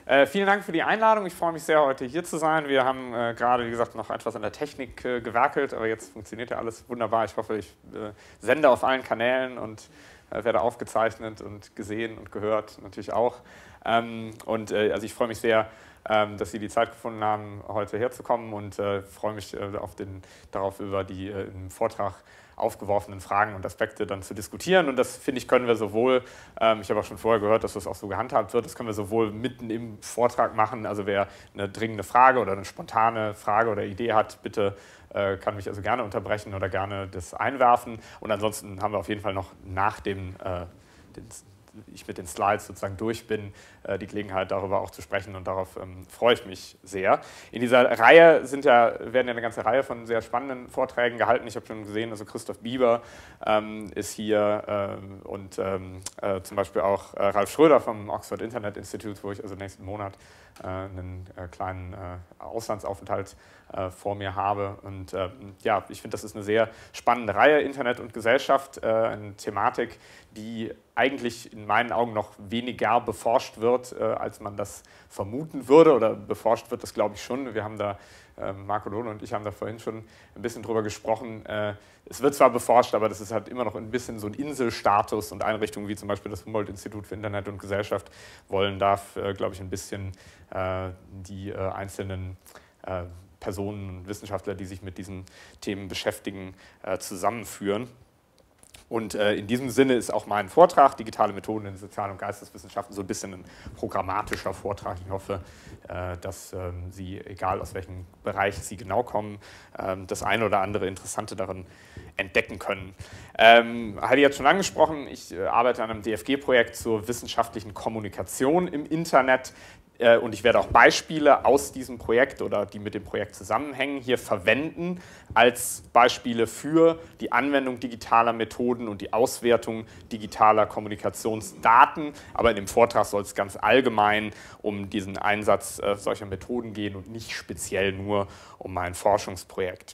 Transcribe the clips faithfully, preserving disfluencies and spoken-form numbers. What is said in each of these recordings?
Äh, vielen Dank für die Einladung. Ich freue mich sehr, heute hier zu sein. Wir haben äh, gerade, wie gesagt, noch etwas an der Technik äh, gewerkelt, aber jetzt funktioniert ja alles wunderbar. Ich hoffe, ich äh, sende auf allen Kanälen und äh, werde aufgezeichnet und gesehen und gehört natürlich auch. Ähm, und äh, also ich freue mich sehr, ähm, dass Sie die Zeit gefunden haben, heute herzukommen, und äh, freue mich äh, auf den, darauf, über die äh, im Vortrag aufgeworfenen Fragen und Aspekte dann zu diskutieren. Und das, finde ich, können wir sowohl, ähm, ich habe auch schon vorher gehört, dass das auch so gehandhabt wird, das können wir sowohl mitten im Vortrag machen, also wer eine dringende Frage oder eine spontane Frage oder Idee hat, bitte äh, kann mich also gerne unterbrechen oder gerne das einwerfen. Und ansonsten haben wir auf jeden Fall noch nach dem, äh, den, ich mit den Slides sozusagen durch bin, äh, die Gelegenheit, darüber auch zu sprechen, und darauf ähm, freue ich mich sehr. In dieser Reihe sind ja, werden ja eine ganze Reihe von sehr spannenden Vorträgen gehalten. Ich habe schon gesehen, also Christoph Bieber ähm, ist hier ähm, und ähm, äh, zum Beispiel auch äh, Ralf Schröder vom Oxford Internet Institute, wo ich also nächsten Monat äh, einen äh, kleinen äh, Auslandsaufenthalt äh, vor mir habe. Und äh, ja, ich finde, das ist eine sehr spannende Reihe, Internet und Gesellschaft, äh, eine Thematik, die eigentlich in meinen Augen noch weniger beforscht wird, äh, als man das vermuten würde, oder beforscht wird das, glaube ich, schon. Wir haben da, äh, Marco Lohne und ich haben da vorhin schon ein bisschen drüber gesprochen. Äh, es wird zwar beforscht, aber das ist halt immer noch ein bisschen so ein Inselstatus, und Einrichtungen wie zum Beispiel das Humboldt-Institut für Internet und Gesellschaft wollen da, äh, glaube ich, ein bisschen äh, die äh, einzelnen äh, Personen und Wissenschaftler, die sich mit diesen Themen beschäftigen, äh, zusammenführen. Und äh, in diesem Sinne ist auch mein Vortrag, Digitale Methoden in Sozial- und Geisteswissenschaften, so ein bisschen ein programmatischer Vortrag. Ich hoffe, äh, dass ähm, Sie, egal aus welchem Bereich Sie genau kommen, ähm, das eine oder andere Interessante darin entdecken können. Ähm, Heidi hat schon angesprochen, ich äh, arbeite an einem D F G-Projekt zur wissenschaftlichen Kommunikation im Internet. Und ich werde auch Beispiele aus diesem Projekt oder die mit dem Projekt zusammenhängen hier verwenden als Beispiele für die Anwendung digitaler Methoden und die Auswertung digitaler Kommunikationsdaten. Aber in dem Vortrag soll es ganz allgemein um diesen Einsatz äh, solcher Methoden gehen und nicht speziell nur um mein Forschungsprojekt.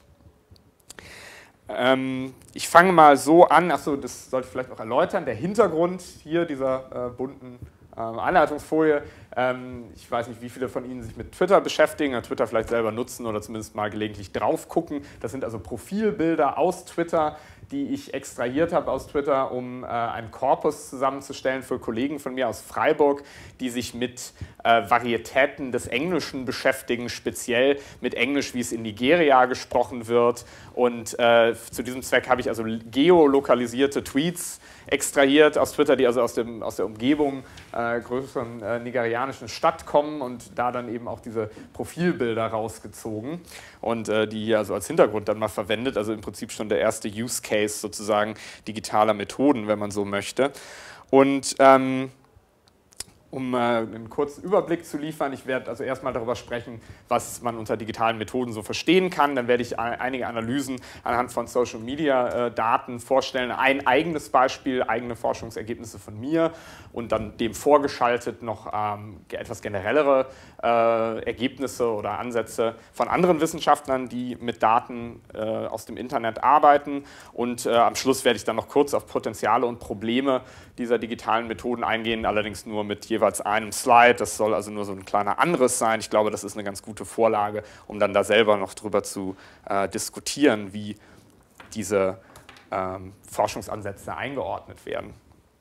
Ähm, ich fange mal so an, achso, das sollte ich vielleicht noch erläutern, der Hintergrund hier dieser äh, bunten Anleitungsfolie. Ich weiß nicht, wie viele von Ihnen sich mit Twitter beschäftigen, Twitter vielleicht selber nutzen oder zumindest mal gelegentlich drauf gucken. Das sind also Profilbilder aus Twitter, die ich extrahiert habe aus Twitter, um äh, einen Korpus zusammenzustellen für Kollegen von mir aus Freiburg, die sich mit äh, Varietäten des Englischen beschäftigen, speziell mit Englisch, wie es in Nigeria gesprochen wird. Und äh, zu diesem Zweck habe ich also geolokalisierte Tweets extrahiert aus Twitter, die also aus, dem, aus der Umgebung äh, größeren äh, nigerianischen Stadt kommen, und da dann eben auch diese Profilbilder rausgezogen und äh, die hier also als Hintergrund dann mal verwendet. Also im Prinzip schon der erste Use Case sozusagen digitaler Methoden, wenn man so möchte. Und ähm, um äh, einen kurzen Überblick zu liefern, ich werde also erstmal darüber sprechen, was man unter digitalen Methoden so verstehen kann. Dann werde ich einige Analysen anhand von Social-Media-Daten vorstellen. Ein eigenes Beispiel, eigene Forschungsergebnisse von mir, und dann dem vorgeschaltet noch ähm, etwas generellere äh, Ergebnisse oder Ansätze von anderen Wissenschaftlern, die mit Daten äh, aus dem Internet arbeiten. Und äh, am Schluss werde ich dann noch kurz auf Potenziale und Probleme dieser digitalen Methoden eingehen, allerdings nur mit jeweils einem Slide. Das soll also nur so ein kleiner Anriss sein. Ich glaube, das ist eine ganz gute Vorlage, um dann da selber noch drüber zu äh, diskutieren, wie diese ähm, Forschungsansätze eingeordnet werden.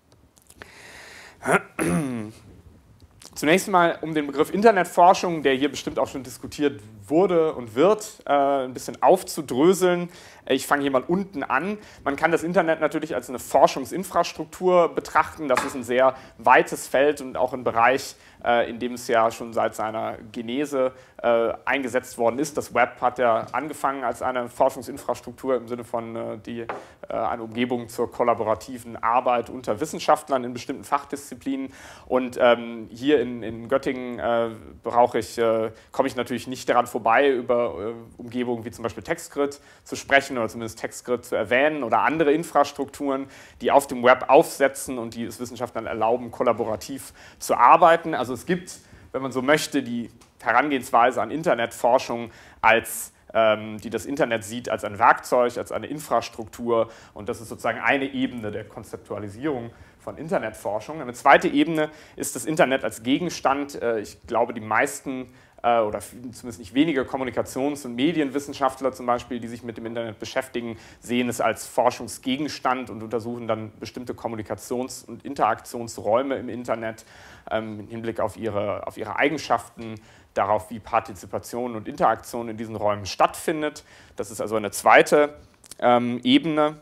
Zunächst mal um den Begriff Internetforschung, der hier bestimmt auch schon diskutiert wurde und wird, äh, ein bisschen aufzudröseln. Ich fange hier mal unten an. Man kann das Internet natürlich als eine Forschungsinfrastruktur betrachten. Das ist ein sehr weites Feld und auch ein Bereich, äh, in dem es ja schon seit seiner Genese äh, eingesetzt worden ist. Das Web hat ja angefangen als eine Forschungsinfrastruktur im Sinne von äh, die, äh, eine Umgebung zur kollaborativen Arbeit unter Wissenschaftlern in bestimmten Fachdisziplinen. Und ähm, hier in, in Göttingen äh, brauche ich, äh, komme ich natürlich nicht daran vorbei, über äh, Umgebungen wie zum Beispiel TextGrid zu sprechen oder zumindest TextGrid zu erwähnen oder andere Infrastrukturen, die auf dem Web aufsetzen und die es Wissenschaftlern erlauben, kollaborativ zu arbeiten. Also es gibt, wenn man so möchte, die Herangehensweise an Internetforschung als ähm, die das Internet sieht als ein Werkzeug, als eine Infrastruktur, und das ist sozusagen eine Ebene der Konzeptualisierung von Internetforschung. Eine zweite Ebene ist das Internet als Gegenstand. Ich glaube, die meisten oder zumindest nicht wenige Kommunikations- und Medienwissenschaftler zum Beispiel, die sich mit dem Internet beschäftigen, sehen es als Forschungsgegenstand und untersuchen dann bestimmte Kommunikations- und Interaktionsräume im Internet ähm, im Hinblick auf ihre, auf ihre Eigenschaften, darauf, wie Partizipation und Interaktion in diesen Räumen stattfindet. Das ist also eine zweite ähm, Ebene,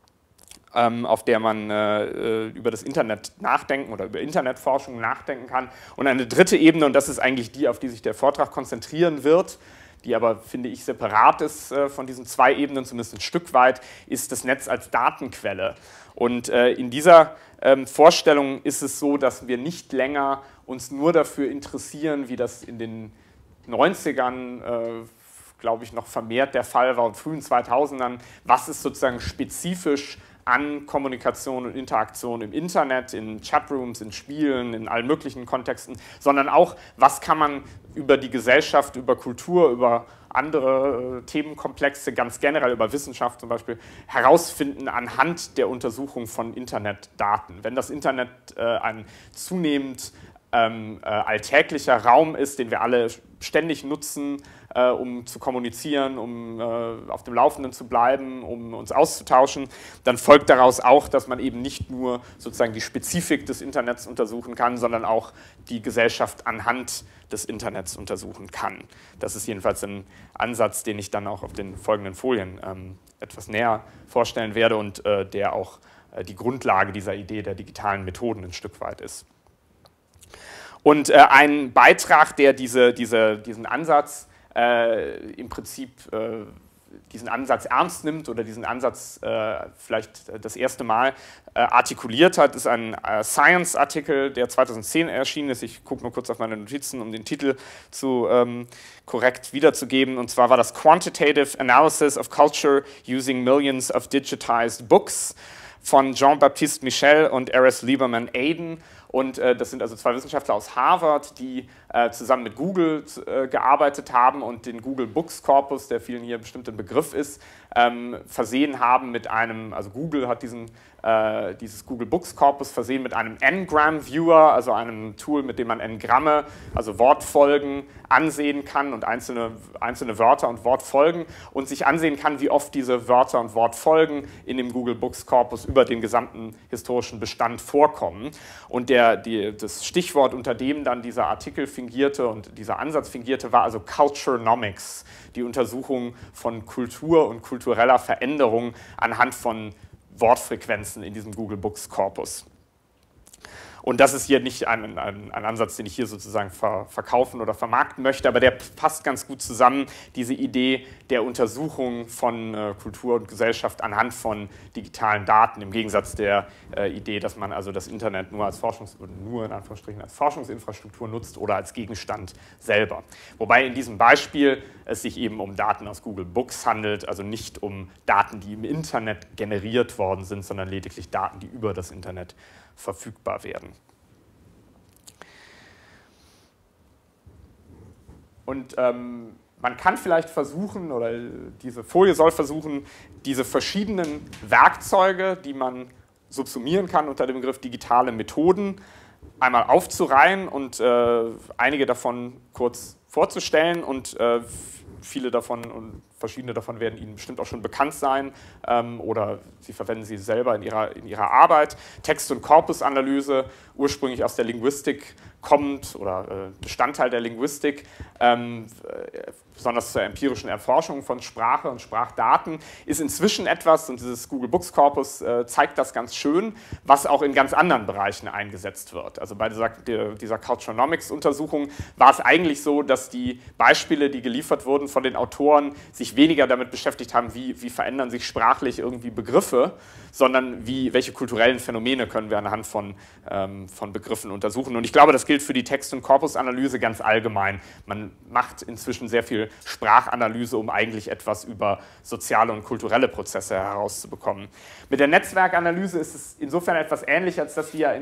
ähm, auf der man äh, über das Internet nachdenken oder über Internetforschung nachdenken kann. Und eine dritte Ebene, und das ist eigentlich die, auf die sich der Vortrag konzentrieren wird, die aber, finde ich, separat ist äh, von diesen zwei Ebenen, zumindest ein Stück weit, ist das Netz als Datenquelle. Und äh, in dieser ähm, Vorstellung ist es so, dass wir nicht länger uns nur dafür interessieren, wie das in den neunzigern, äh, glaube ich, noch vermehrt der Fall war und frühen zweitausendern, was ist sozusagen spezifisch an Kommunikation und Interaktion im Internet, in Chatrooms, in Spielen, in allen möglichen Kontexten, sondern auch, was kann man über die Gesellschaft, über Kultur, über andere äh, Themenkomplexe, ganz generell über Wissenschaft zum Beispiel, herausfinden anhand der Untersuchung von Internetdaten. Wenn das Internet äh, ein zunehmend ähm, äh, alltäglicher Raum ist, den wir alle ständig nutzen, äh, um zu kommunizieren, um äh, auf dem Laufenden zu bleiben, um uns auszutauschen, dann folgt daraus auch, dass man eben nicht nur sozusagen die Spezifik des Internets untersuchen kann, sondern auch die Gesellschaft anhand des Internets untersuchen kann. Das ist jedenfalls ein Ansatz, den ich dann auch auf den folgenden Folien ähm, etwas näher vorstellen werde und äh, der auch äh, die Grundlage dieser Idee der digitalen Methoden ein Stück weit ist. Und äh, ein Beitrag, der diese, diese, diesen Ansatz äh, im Prinzip äh, diesen Ansatz ernst nimmt oder diesen Ansatz äh, vielleicht das erste Mal äh, artikuliert hat, ist ein äh, Science-Artikel, der zweitausendzehn erschienen ist. Ich gucke nur kurz auf meine Notizen, um den Titel zu ähm, korrekt wiederzugeben. Und zwar war das Quantitative Analysis of Culture Using Millions of Digitized Books von Jean-Baptiste Michel und Aris Lieberman-Aden. Und äh, das sind also zwei Wissenschaftler aus Harvard, die äh, zusammen mit Google äh, gearbeitet haben und den Google Books Corpus, der vielen hier bestimmt ein Begriff ist, ähm, versehen haben mit einem, also Google hat diesen, äh, dieses Google Books Corpus versehen mit einem Ngram Viewer, also einem Tool, mit dem man Ngramme, also Wortfolgen, ansehen kann und einzelne, einzelne Wörter und Wortfolgen und sich ansehen kann, wie oft diese Wörter und Wortfolgen in dem Google Books Corpus über den gesamten historischen Bestand vorkommen. Und der, die, das Stichwort, unter dem dann dieser Artikel fingierte und dieser Ansatz fingierte, war also Culturenomics, die Untersuchung von Kultur und kultureller Veränderung anhand von Wortfrequenzen in diesem Google Books Corpus. Und das ist hier nicht ein, ein, ein Ansatz, den ich hier sozusagen ver, verkaufen oder vermarkten möchte, aber der passt ganz gut zusammen, diese Idee der Untersuchung von äh, Kultur und Gesellschaft anhand von digitalen Daten, im Gegensatz der äh, Idee, dass man also das Internet nur als Forschungs- nur in Anführungsstrichen als Forschungsinfrastruktur nutzt oder als Gegenstand selber. Wobei in diesem Beispiel es sich eben um Daten aus Google Books handelt, also nicht um Daten, die im Internet generiert worden sind, sondern lediglich Daten, die über das Internet verfügbar werden. Und ähm, man kann vielleicht versuchen, oder diese Folie soll versuchen, diese verschiedenen Werkzeuge, die man subsumieren kann unter dem Begriff digitale Methoden, einmal aufzureihen und äh, einige davon kurz vorzustellen und äh, viele davon und verschiedene davon werden Ihnen bestimmt auch schon bekannt sein ähm, oder Sie verwenden sie selber in Ihrer, in Ihrer Arbeit. Text- und Korpusanalyse, ursprünglich aus der Linguistik kommt oder äh, Bestandteil der Linguistik, ähm, äh, besonders zur empirischen Erforschung von Sprache und Sprachdaten, ist inzwischen etwas, und dieses Google Books Corpus äh, zeigt das ganz schön, was auch in ganz anderen Bereichen eingesetzt wird. Also bei dieser, dieser Culturenomics-Untersuchung war es eigentlich so, dass die Beispiele, die geliefert wurden von den Autoren, sich weniger damit beschäftigt haben, wie, wie verändern sich sprachlich irgendwie Begriffe, sondern wie, welche kulturellen Phänomene können wir anhand von, ähm, von Begriffen untersuchen. Und ich glaube, das gilt für die Text- und Korpusanalyse ganz allgemein. Man macht inzwischen sehr viel Sprachanalyse, um eigentlich etwas über soziale und kulturelle Prozesse herauszubekommen. Mit der Netzwerkanalyse ist es insofern etwas ähnlich, als dass wir in der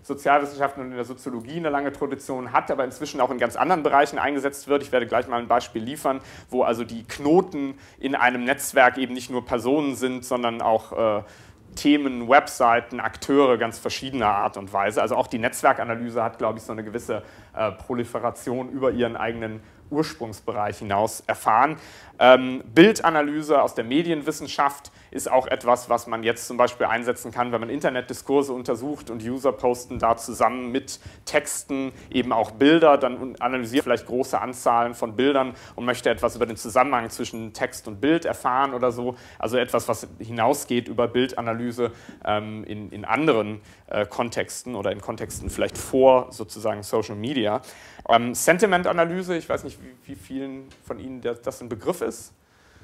Sozialwissenschaften und in der Soziologie eine lange Tradition hat, aber inzwischen auch in ganz anderen Bereichen eingesetzt wird. Ich werde gleich mal ein Beispiel liefern, wo also die Knoten in einem Netzwerk eben nicht nur Personen sind, sondern auch äh, Themen, Webseiten, Akteure ganz verschiedener Art und Weise. Also auch die Netzwerkanalyse hat, glaube ich, so eine gewisse äh, Proliferation über ihren eigenen Ursprungsbereich hinaus erfahren. Ähm, Bildanalyse aus der Medienwissenschaft ist auch etwas, was man jetzt zum Beispiel einsetzen kann, wenn man Internetdiskurse untersucht und User posten da zusammen mit Texten eben auch Bilder, dann analysiert vielleicht große Anzahlen von Bildern und möchte etwas über den Zusammenhang zwischen Text und Bild erfahren oder so. Also etwas, was hinausgeht über Bildanalyse ähm, in, in anderen äh, Kontexten oder in Kontexten vielleicht vor sozusagen Social Media. Ähm, Sentimentanalyse, ich weiß nicht, wie, wie vielen von Ihnen das, das ein Begriff ist.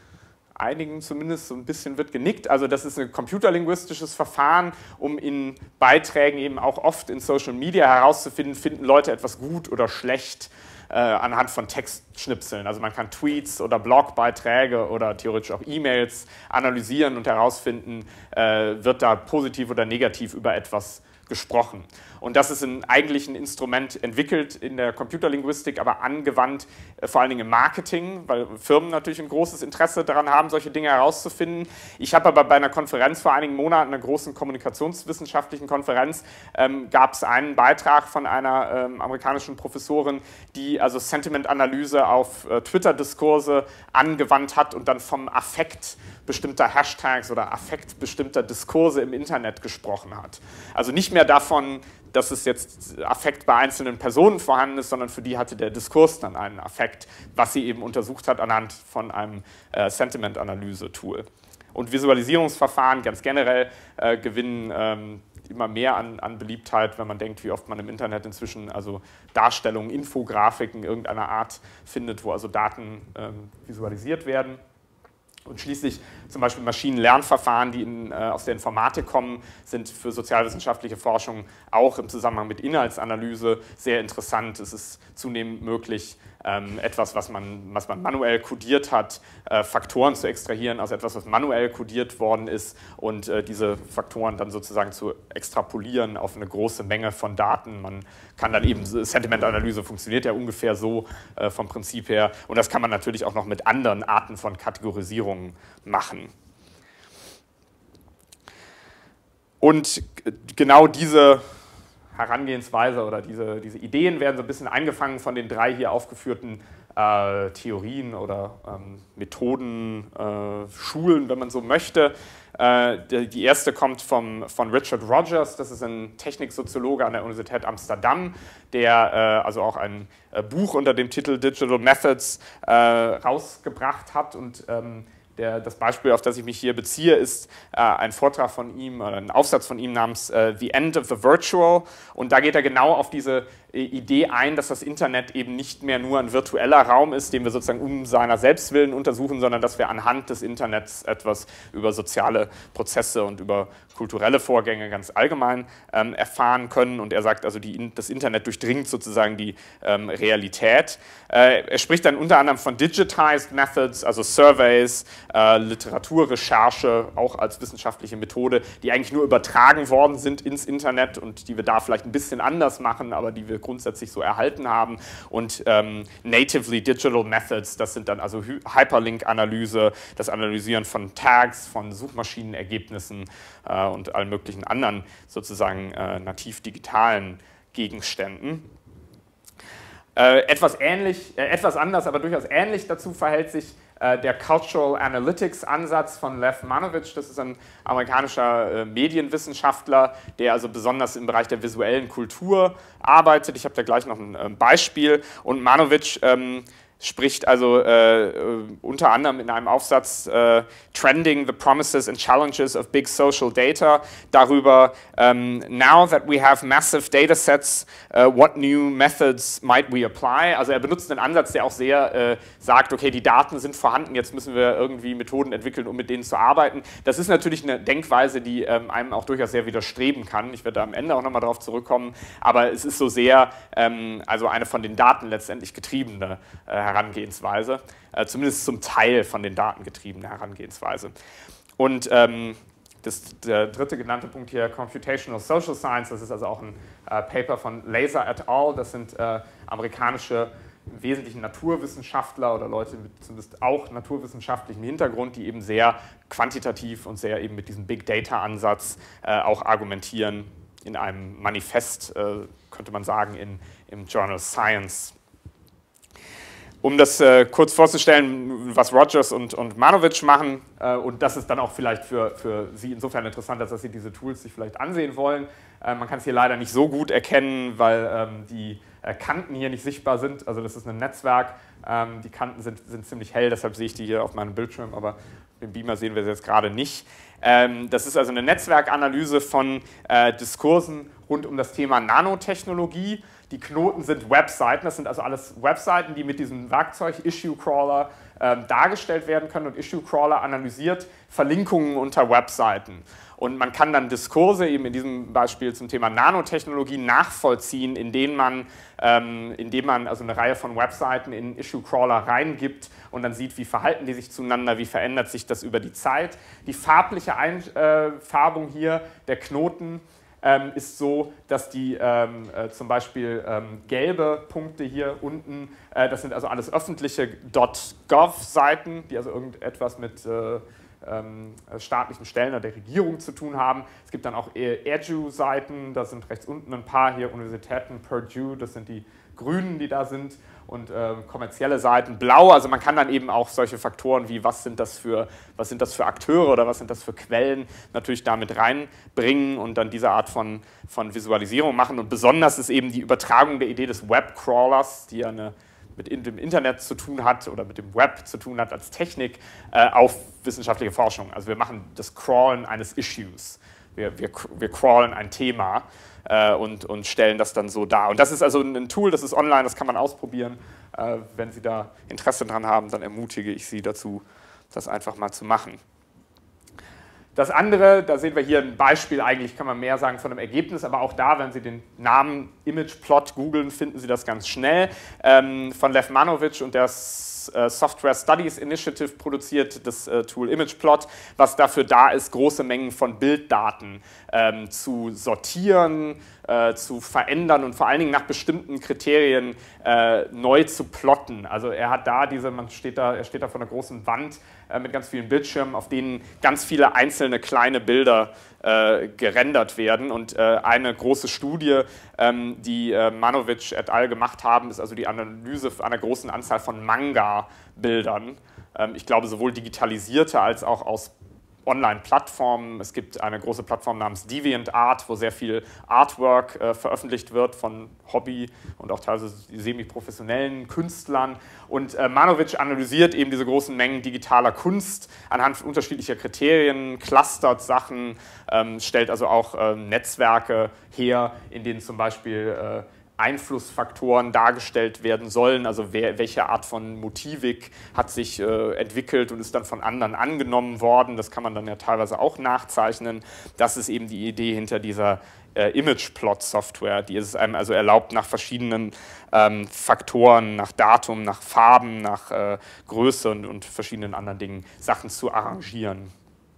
Einigen zumindest so ein bisschen wird genickt. Also das ist ein computerlinguistisches Verfahren, um in Beiträgen eben auch oft in Social Media herauszufinden, finden Leute etwas gut oder schlecht äh, anhand von Textschnipseln. Also man kann Tweets oder Blogbeiträge oder theoretisch auch E-Mails analysieren und herausfinden, äh, wird da positiv oder negativ über etwas gesprochen. Und das ist ein, eigentlich ein Instrument entwickelt in der Computerlinguistik, aber angewandt äh, vor allen Dingen im Marketing, weil Firmen natürlich ein großes Interesse daran haben, solche Dinge herauszufinden. Ich habe aber bei einer Konferenz vor einigen Monaten, einer großen kommunikationswissenschaftlichen Konferenz, ähm, gab es einen Beitrag von einer ähm, amerikanischen Professorin, die also Sentimentanalyse auf äh, Twitter-Diskurse angewandt hat und dann vom Affekt bestimmter Hashtags oder Affekt bestimmter Diskurse im Internet gesprochen hat. Also nicht mehr davon, dass es jetzt Affekt bei einzelnen Personen vorhanden ist, sondern für die hatte der Diskurs dann einen Affekt, was sie eben untersucht hat anhand von einem äh, Sentiment-Analyse-Tool. Und Visualisierungsverfahren ganz generell äh, gewinnen ähm, immer mehr an, an Beliebtheit, wenn man denkt, wie oft man im Internet inzwischen also Darstellungen, Infografiken irgendeiner Art findet, wo also Daten ähm, visualisiert werden. Und schließlich zum Beispiel Maschinenlernverfahren, die in, äh, aus der Informatik kommen, sind für sozialwissenschaftliche Forschung auch im Zusammenhang mit Inhaltsanalyse sehr interessant. Es ist zunehmend möglich, ähm, etwas, was man, was man manuell kodiert hat, äh, Faktoren zu extrahieren aus etwas, was manuell kodiert worden ist und äh, diese Faktoren dann sozusagen zu extrapolieren auf eine große Menge von Daten. Man kann dann eben, Sentimentanalyse funktioniert ja ungefähr so äh, vom Prinzip her und das kann man natürlich auch noch mit anderen Arten von Kategorisierungen machen. Und genau diese Herangehensweise oder diese, diese Ideen werden so ein bisschen eingefangen von den drei hier aufgeführten äh, Theorien oder ähm, Methoden, äh, Schulen, wenn man so möchte. Äh, die, die erste kommt vom, von Richard Rogers, das ist ein Techniksoziologe an der Universität Amsterdam, der äh, also auch ein äh, Buch unter dem Titel Digital Methods äh, rausgebracht hat und ähm, Der, das Beispiel, auf das ich mich hier beziehe, ist äh, ein Vortrag von ihm, oder ein Aufsatz von ihm namens äh, The End of the Virtual. Und da geht er genau auf diese äh, Idee ein, dass das Internet eben nicht mehr nur ein virtueller Raum ist, den wir sozusagen um seiner selbst willen untersuchen, sondern dass wir anhand des Internets etwas über soziale Prozesse und über kulturelle Vorgänge ganz allgemein ähm, erfahren können. Und er sagt also, die, das Internet durchdringt sozusagen die ähm, Realität. Äh, er spricht dann unter anderem von Digitized Methods, also Surveys, Äh, Literaturrecherche, auch als wissenschaftliche Methode, die eigentlich nur übertragen worden sind ins Internet und die wir da vielleicht ein bisschen anders machen, aber die wir grundsätzlich so erhalten haben. Und ähm, Natively Digital Methods, das sind dann also Hyperlink-Analyse, das Analysieren von Tags, von Suchmaschinenergebnissen äh, und allen möglichen anderen sozusagen äh, nativ digitalen Gegenständen. Äh, etwas ähnlich, äh, etwas anders, aber durchaus ähnlich dazu verhält sich der Cultural Analytics Ansatz von Lev Manovich. Das ist ein amerikanischer äh, Medienwissenschaftler, der also besonders im Bereich der visuellen Kultur arbeitet. Ich habe da gleich noch ein äh, Beispiel. Und Manovich ähm, spricht also äh, unter anderem in einem Aufsatz äh, Trending the Promises and Challenges of Big Social Data darüber, um, now that we have massive data sets, uh, what new methods might we apply? Also er benutzt einen Ansatz, der auch sehr äh, sagt, okay, die Daten sind vorhanden, jetzt müssen wir irgendwie Methoden entwickeln, um mit denen zu arbeiten. Das ist natürlich eine Denkweise, die ähm, einem auch durchaus sehr widerstreben kann. Ich werde da am Ende auch nochmal darauf zurückkommen, aber es ist so sehr, ähm, also eine von den Daten letztendlich getriebene äh, Herangehensweise, äh, zumindest zum Teil von den Daten getriebene Herangehensweise. Und ähm, das, der dritte genannte Punkt hier, Computational Social Science, das ist also auch ein äh, Paper von Laser et al. Das sind äh, amerikanische, im Wesentlichen Naturwissenschaftler oder Leute mit zumindest auch naturwissenschaftlichem Hintergrund, die eben sehr quantitativ und sehr eben mit diesem Big Data-Ansatz äh, auch argumentieren in einem Manifest, äh, könnte man sagen, in, im Journal Science. Um das äh, kurz vorzustellen, was Rogers und, und Manowitsch machen, äh, und das ist dann auch vielleicht für, für Sie insofern interessant, dass Sie diese Tools sich vielleicht ansehen wollen. Äh, man kann es hier leider nicht so gut erkennen, weil ähm, die äh, Kanten hier nicht sichtbar sind. Also das ist ein Netzwerk, ähm, die Kanten sind, sind ziemlich hell, deshalb sehe ich die hier auf meinem Bildschirm, aber im Beamer sehen wir sie jetzt gerade nicht. Ähm, das ist also eine Netzwerkanalyse von äh, Diskursen rund um das Thema Nanotechnologie. Die Knoten sind Webseiten, das sind also alles Webseiten, die mit diesem Werkzeug Issue Crawler ähm, dargestellt werden können, und Issue Crawler analysiert Verlinkungen unter Webseiten. Und man kann dann Diskurse, eben in diesem Beispiel zum Thema Nanotechnologie, nachvollziehen, indem man, ähm, indem man also eine Reihe von Webseiten in Issue Crawler reingibt und dann sieht, wie verhalten die sich zueinander, wie verändert sich das über die Zeit. Die farbliche Einfärbung hier der Knoten Ähm, ist so, dass die ähm, äh, zum Beispiel ähm, gelbe Punkte hier unten, äh, das sind also alles öffentliche .gov-Seiten, die also irgendetwas mit äh, ähm, staatlichen Stellen oder der Regierung zu tun haben. Es gibt dann auch Edu-Seiten, da sind rechts unten ein paar hier, Universitäten, Purdue, das sind die Grünen, die da sind, und äh, kommerzielle Seiten blau. Also man kann dann eben auch solche Faktoren wie, was sind das für, was sind das für Akteure oder was sind das für Quellen, natürlich damit reinbringen und dann diese Art von, von Visualisierung machen. Und besonders ist eben die Übertragung der Idee des Webcrawlers, die ja eine, mit dem Internet zu tun hat oder mit dem Web zu tun hat als Technik, äh, auf wissenschaftliche Forschung. Also wir machen das Crawlen eines Issues. Wir, wir, wir crawlen ein Thema äh, und, und stellen das dann so dar. Und das ist also ein Tool, das ist online, das kann man ausprobieren. Äh, wenn Sie da Interesse dran haben, dann ermutige ich Sie dazu, das einfach mal zu machen. Das andere, da sehen wir hier ein Beispiel, eigentlich kann man mehr sagen von einem Ergebnis, aber auch da, wenn Sie den Namen ImagePlot googeln, finden Sie das ganz schnell. Ähm, von Lev Manowitsch und der Software Studies Initiative produziert das äh, Tool ImagePlot, was dafür da ist, große Mengen von Bilddaten ähm, zu sortieren, äh, zu verändern und vor allen Dingen nach bestimmten Kriterien äh, neu zu plotten. Also er hat da diese, man steht da, er steht da vor einer großen Wand äh, mit ganz vielen Bildschirmen, auf denen ganz viele einzelne kleine Bilder äh, gerendert werden. Und äh, eine große Studie, ähm, die äh, Manowitsch et al. Gemacht haben, ist also die Analyse einer großen Anzahl von Manga-Bildern. Ähm, ich glaube, sowohl digitalisierte als auch aus Online-Plattformen. Es gibt eine große Plattform namens DeviantArt, wo sehr viel Artwork äh, veröffentlicht wird von Hobby- und auch teilweise semi-professionellen Künstlern. Und äh, Manowitsch analysiert eben diese großen Mengen digitaler Kunst anhand unterschiedlicher Kriterien, clustert Sachen, ähm, stellt also auch äh, Netzwerke her, in denen zum Beispiel äh, Einflussfaktoren dargestellt werden sollen, also wer, welche Art von Motivik hat sich äh, entwickelt und ist dann von anderen angenommen worden. Das kann man dann ja teilweise auch nachzeichnen. Das ist eben die Idee hinter dieser äh, ImagePlot-Software, die es einem also erlaubt, nach verschiedenen ähm, Faktoren, nach Datum, nach Farben, nach äh, Größe und, und verschiedenen anderen Dingen Sachen zu arrangieren.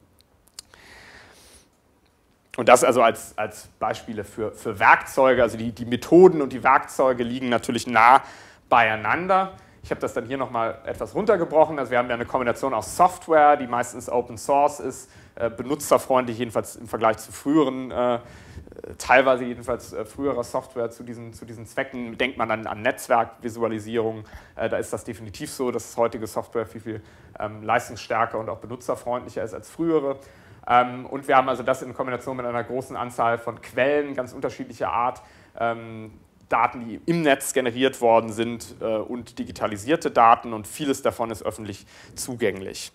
Und das also als, als Beispiele für, für Werkzeuge, also die, die Methoden und die Werkzeuge liegen natürlich nah beieinander. Ich habe das dann hier nochmal etwas runtergebrochen. Also wir haben ja eine Kombination aus Software, die meistens Open Source ist, äh, benutzerfreundlich, jedenfalls im Vergleich zu früheren, äh, teilweise jedenfalls äh, früherer Software zu diesen, zu diesen Zwecken. Denkt man an, an Netzwerkvisualisierung, äh, da ist das definitiv so, dass heutige Software viel, viel ähm, leistungsstärker und auch benutzerfreundlicher ist als frühere. Ähm, und wir haben also das in Kombination mit einer großen Anzahl von Quellen, ganz unterschiedlicher Art, ähm, Daten, die im Netz generiert worden sind äh, und digitalisierte Daten, und vieles davon ist öffentlich zugänglich.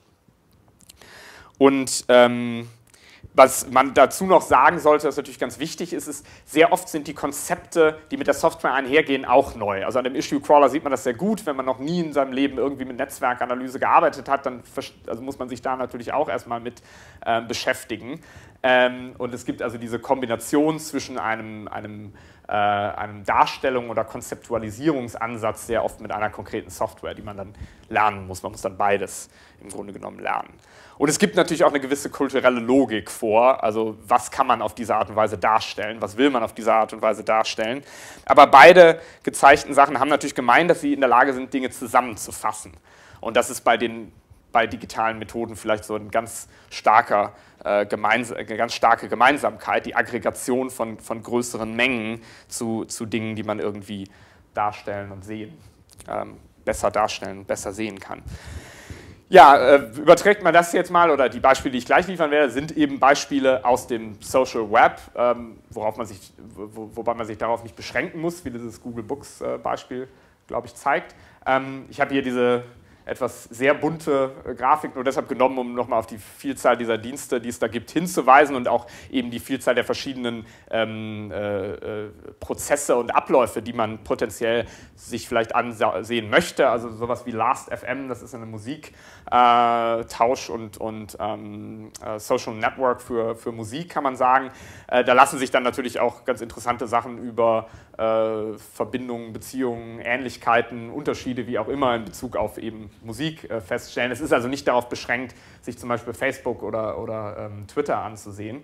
Und ähm, was man dazu noch sagen sollte, was natürlich ganz wichtig ist, ist, sehr oft sind die Konzepte, die mit der Software einhergehen, auch neu. Also an dem Issue Crawler sieht man das sehr gut. Wenn man noch nie in seinem Leben irgendwie mit Netzwerkanalyse gearbeitet hat, dann also muss man sich da natürlich auch erstmal mit äh, beschäftigen. Ähm, und es gibt also diese Kombination zwischen einem, einem, äh, einem Darstellung- oder Konzeptualisierungsansatz sehr oft mit einer konkreten Software, die man dann lernen muss. Man muss dann beides im Grunde genommen lernen. Und es gibt natürlich auch eine gewisse kulturelle Logik vor, also was kann man auf diese Art und Weise darstellen, was will man auf diese Art und Weise darstellen. Aber beide gezeigten Sachen haben natürlich gemein, dass sie in der Lage sind, Dinge zusammenzufassen. Und das ist bei, den, bei digitalen Methoden vielleicht so ein ganz starker, äh, gemeins eine ganz starke Gemeinsamkeit, die Aggregation von, von größeren Mengen zu, zu Dingen, die man irgendwie darstellen und sehen, ähm, besser darstellen, besser sehen kann. Ja, äh, überträgt man das jetzt mal, oder die Beispiele, die ich gleich liefern werde, sind eben Beispiele aus dem Social Web, ähm, worauf man sich, wo, wobei man sich darauf nicht beschränken muss, wie dieses Google Books äh, Beispiel, glaube ich, zeigt. Ähm, ich habe hier diese etwas sehr bunte äh, Grafik nur deshalb genommen, um nochmal auf die Vielzahl dieser Dienste, die es da gibt, hinzuweisen und auch eben die Vielzahl der verschiedenen ähm, äh, äh, Prozesse und Abläufe, die man potenziell sich vielleicht ansehen möchte. Also sowas wie Last Punkt F M, das ist eine Musiktausch- äh, und, und ähm, äh, Social Network für, für Musik, kann man sagen. Äh, da lassen sich dann natürlich auch ganz interessante Sachen über äh, Verbindungen, Beziehungen, Ähnlichkeiten, Unterschiede, wie auch immer in Bezug auf eben Musik äh, feststellen. Es ist also nicht darauf beschränkt, sich zum Beispiel Facebook oder, oder ähm, Twitter anzusehen.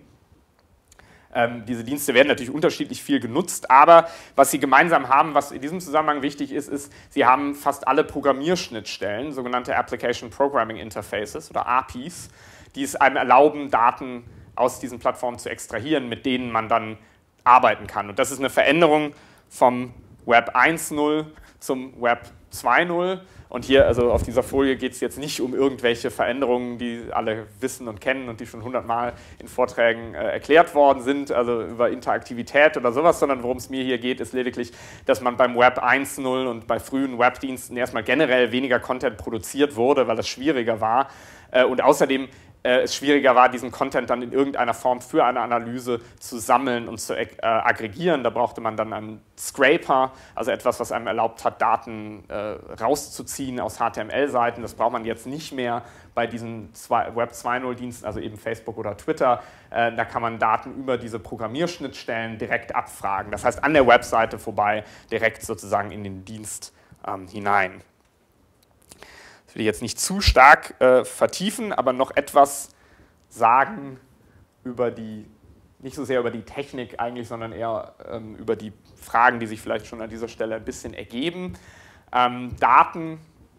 Ähm, diese Dienste werden natürlich unterschiedlich viel genutzt, aber was sie gemeinsam haben, was in diesem Zusammenhang wichtig ist, ist, sie haben fast alle Programmierschnittstellen, sogenannte Application Programming Interfaces oder A P Is, die es einem erlauben, Daten aus diesen Plattformen zu extrahieren, mit denen man dann arbeiten kann. Und das ist eine Veränderung vom Web eins Punkt null zum Web zwei Punkt null. Und hier, also auf dieser Folie, geht es jetzt nicht um irgendwelche Veränderungen, die alle wissen und kennen und die schon hundertmal in Vorträgen äh, erklärt worden sind, also über Interaktivität oder sowas, sondern worum es mir hier geht, ist lediglich, dass man beim Web eins Punkt null und bei frühen Webdiensten erstmal generell weniger Content produziert wurde, weil das schwieriger war. Äh, und außerdem äh, es schwieriger war, diesen Content dann in irgendeiner Form für eine Analyse zu sammeln und zu äh, aggregieren. Da brauchte man dann einen Scraper, also etwas, was einem erlaubt hat, Daten äh, rauszuziehen aus H T M L-Seiten. Das braucht man jetzt nicht mehr bei diesen Web zwei Punkt null-Diensten, also eben Facebook oder Twitter. Äh, da kann man Daten über diese Programmierschnittstellen direkt abfragen. Das heißt, an der Webseite vorbei, direkt sozusagen in den Dienst ähm, hinein. Das will ich jetzt nicht zu stark äh, vertiefen, aber noch etwas sagen über die, nicht so sehr über die Technik eigentlich, sondern eher ähm, über die Fragen, die sich vielleicht schon an dieser Stelle ein bisschen ergeben. Ähm, Daten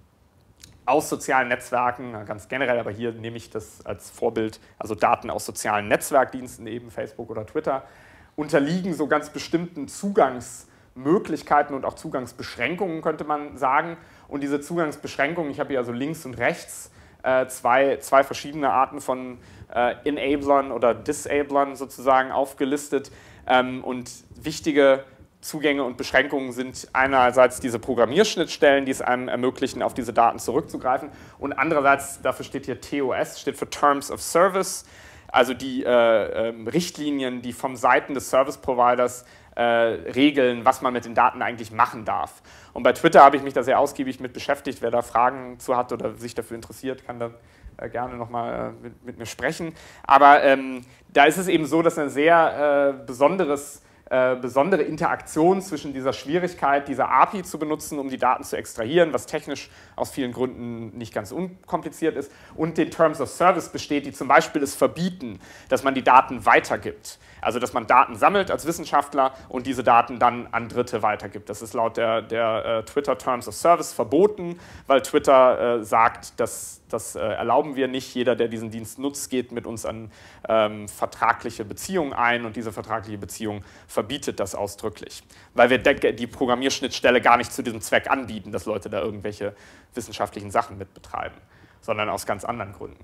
aus sozialen Netzwerken, ganz generell, aber hier nehme ich das als Vorbild, also Daten aus sozialen Netzwerkdiensten, eben Facebook oder Twitter, unterliegen so ganz bestimmten Zugangsmöglichkeiten und auch Zugangsbeschränkungen, könnte man sagen. Und diese Zugangsbeschränkungen, ich habe hier also links und rechts äh, zwei, zwei verschiedene Arten von äh, Enablern oder Disablern sozusagen aufgelistet. Ähm, und wichtige Zugänge und Beschränkungen sind einerseits diese Programmierschnittstellen, die es einem ermöglichen, auf diese Daten zurückzugreifen. Und andererseits, dafür steht hier T O S, steht für Terms of Service, also die äh, äh, Richtlinien, die vom Seiten des Service Providers äh, regeln, was man mit den Daten eigentlich machen darf. Und bei Twitter habe ich mich da sehr ausgiebig mit beschäftigt. Wer da Fragen zu hat oder sich dafür interessiert, kann da äh, gerne nochmal äh, mit, mit mir sprechen. Aber ähm, da ist es eben so, dass ein sehr äh, besonderes Äh, besondere Interaktion zwischen dieser Schwierigkeit, dieser A P I zu benutzen, um die Daten zu extrahieren, was technisch aus vielen Gründen nicht ganz unkompliziert ist, und den Terms of Service besteht, die zum Beispiel es verbieten, dass man die Daten weitergibt. Also dass man Daten sammelt als Wissenschaftler und diese Daten dann an Dritte weitergibt. Das ist laut der, der äh, Twitter Terms of Service verboten, weil Twitter äh, sagt, dass das äh, erlauben wir nicht. Jeder, der diesen Dienst nutzt, geht mit uns an ähm, vertragliche Beziehungen ein und diese vertragliche Beziehung verbietet das ausdrücklich. Weil wir die Programmierschnittstelle gar nicht zu diesem Zweck anbieten, dass Leute da irgendwelche wissenschaftlichen Sachen mit betreiben, sondern aus ganz anderen Gründen.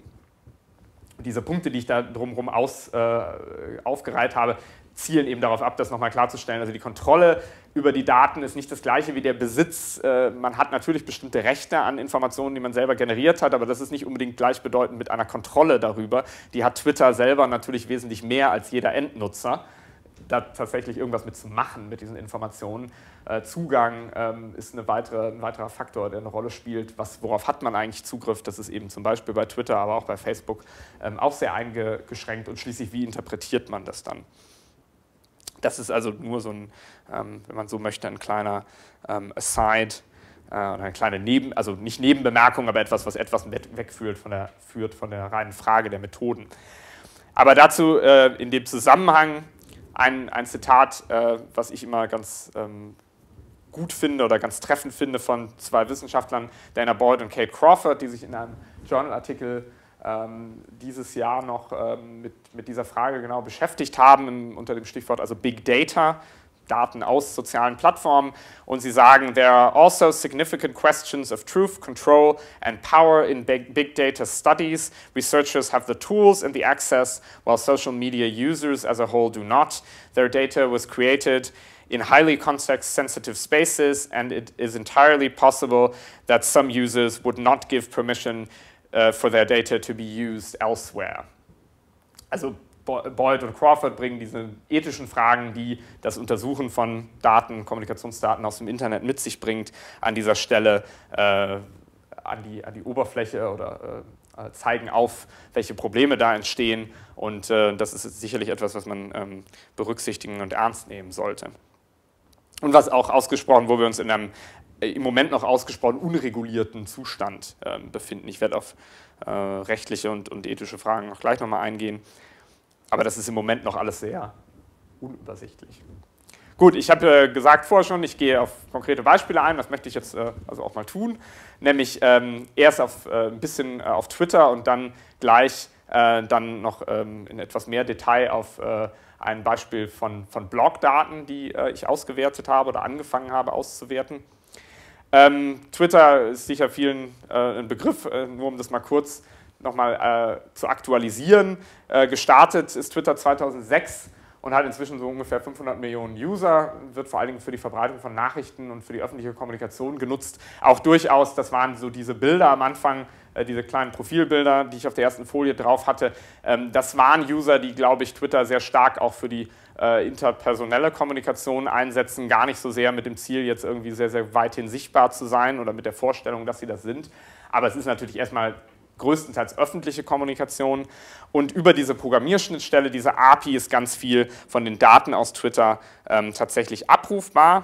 Diese Punkte, die ich da drumherum aus, äh, aufgereiht habe, zielen eben darauf ab, das nochmal klarzustellen. Also die Kontrolle über die Daten ist nicht das gleiche wie der Besitz. Äh, man hat natürlich bestimmte Rechte an Informationen, die man selber generiert hat, aber das ist nicht unbedingt gleichbedeutend mit einer Kontrolle darüber. Die hat Twitter selber natürlich wesentlich mehr als jeder Endnutzer, da tatsächlich irgendwas mit zu machen mit diesen Informationen. Äh, Zugang ähm, ist eine weitere, ein weiterer Faktor, der eine Rolle spielt. Was, worauf hat man eigentlich Zugriff? Das ist eben zum Beispiel bei Twitter, aber auch bei Facebook ähm, auch sehr eingeschränkt. Und schließlich, wie interpretiert man das dann? Das ist also nur so ein, ähm, wenn man so möchte, ein kleiner ähm, Aside äh, eine kleine Neben, also nicht Nebenbemerkung, aber etwas, was etwas wegführt von der, führt von der reinen Frage der Methoden. Aber dazu äh, in dem Zusammenhang ein, ein Zitat, äh, was ich immer ganz ähm, gut finde oder ganz treffend finde von zwei Wissenschaftlern, Dana Boyd und Kate Crawford, die sich in einem Journal-Artikel ähm, dieses Jahr noch ähm, mit, mit dieser Frage genau beschäftigt haben, im, unter dem Stichwort also Big Data, Daten aus sozialen Plattformen. Und sie sagen, there are also significant questions of truth, control and power in big, big data studies. Researchers have the tools and the access, while social media users as a whole do not. Their data was created in highly context-sensitive spaces, and it is entirely possible that some users would not give permission uh, for their data to be used elsewhere. Also Boyd und Crawford bringen diese ethischen Fragen, die das Untersuchen von Daten, Kommunikationsdaten aus dem Internet mit sich bringt, an dieser Stelle äh, an, die, an die Oberfläche oder äh, zeigen auf, welche Probleme da entstehen. Und äh, das ist sicherlich etwas, was man ähm, berücksichtigen und ernst nehmen sollte. Und was auch ausgesprochen, wo wir uns in einem äh, im Moment noch ausgesprochen unregulierten Zustand äh, befinden. Ich werde auf äh, rechtliche und, und ethische Fragen noch gleich nochmal eingehen. Aber das ist im Moment noch alles sehr unübersichtlich. Gut, ich habe äh, gesagt vorher schon, ich gehe auf konkrete Beispiele ein, das möchte ich jetzt äh, also auch mal tun, nämlich ähm, erst auf, äh, ein bisschen äh, auf Twitter und dann gleich äh, dann noch ähm, in etwas mehr Detail auf äh, ein Beispiel von, von Blogdaten, die äh, ich ausgewertet habe oder angefangen habe auszuwerten. Ähm, Twitter ist sicher vielen äh, ein Begriff, äh, nur um das mal kurz nochmal äh, zu aktualisieren. Äh, gestartet ist Twitter zweitausendsechs und hat inzwischen so ungefähr fünfhundert Millionen User, wird vor allen Dingen für die Verbreitung von Nachrichten und für die öffentliche Kommunikation genutzt. Auch durchaus, das waren so diese Bilder am Anfang, äh, diese kleinen Profilbilder, die ich auf der ersten Folie drauf hatte. Ähm, das waren User, die, glaube ich, Twitter sehr stark auch für die äh, interpersonelle Kommunikation einsetzen, gar nicht so sehr mit dem Ziel, jetzt irgendwie sehr, sehr weithin sichtbar zu sein oder mit der Vorstellung, dass sie das sind. Aber es ist natürlich erstmal größtenteils öffentliche Kommunikation und über diese Programmierschnittstelle, diese A P I, ist ganz viel von den Daten aus Twitter ähm, tatsächlich abrufbar.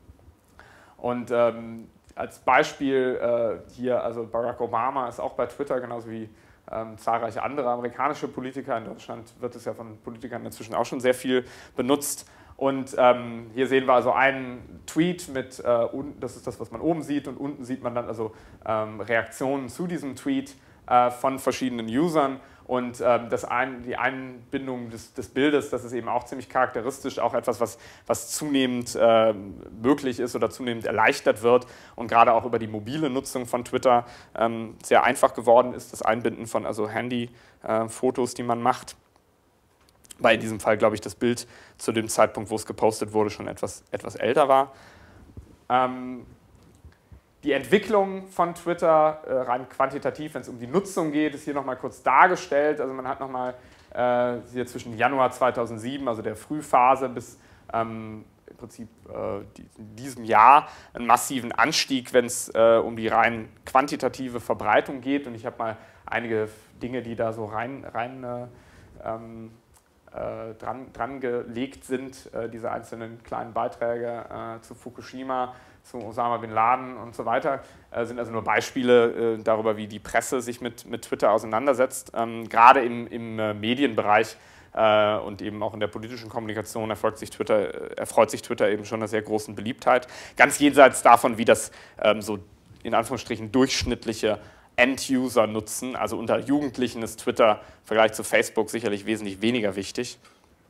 Und ähm, als Beispiel äh, hier, also Barack Obama ist auch bei Twitter, genauso wie ähm, zahlreiche andere amerikanische Politiker. In Deutschland wird es ja von Politikern inzwischen auch schon sehr viel benutzt. Und ähm, hier sehen wir also einen Tweet mit, äh, das ist das, was man oben sieht, und unten sieht man dann also ähm, Reaktionen zu diesem Tweet von verschiedenen Usern und ähm, das ein, die Einbindung des, des Bildes, das ist eben auch ziemlich charakteristisch, auch etwas, was, was zunehmend äh, möglich ist oder zunehmend erleichtert wird und gerade auch über die mobile Nutzung von Twitter ähm, sehr einfach geworden ist, das Einbinden von also Handy-Fotos, äh, die man macht. Weil in diesem Fall, glaube ich, das Bild zu dem Zeitpunkt, wo es gepostet wurde, schon etwas, etwas älter war. Ähm, Die Entwicklung von Twitter, äh, rein quantitativ, wenn es um die Nutzung geht, ist hier nochmal kurz dargestellt. Also man hat nochmal äh, hier zwischen Januar zweitausendsieben, also der Frühphase, bis ähm, im Prinzip äh, die, in diesem Jahr einen massiven Anstieg, wenn es äh, um die rein quantitative Verbreitung geht. Und ich habe mal einige Dinge, die da so rein, rein äh, ähm, äh, dran, dran gelegt sind, äh, diese einzelnen kleinen Beiträge äh, zu Fukushima, zu Osama Bin Laden und so weiter, äh, sind also nur Beispiele äh, darüber, wie die Presse sich mit, mit Twitter auseinandersetzt. Ähm, gerade im, im äh, Medienbereich äh, und eben auch in der politischen Kommunikation erfolgt sich Twitter, äh, erfreut sich Twitter eben schon einer sehr großen Beliebtheit. Ganz jenseits davon, wie das ähm, so in Anführungsstrichen durchschnittliche End-User nutzen. Also unter Jugendlichen ist Twitter im Vergleich zu Facebook sicherlich wesentlich weniger wichtig.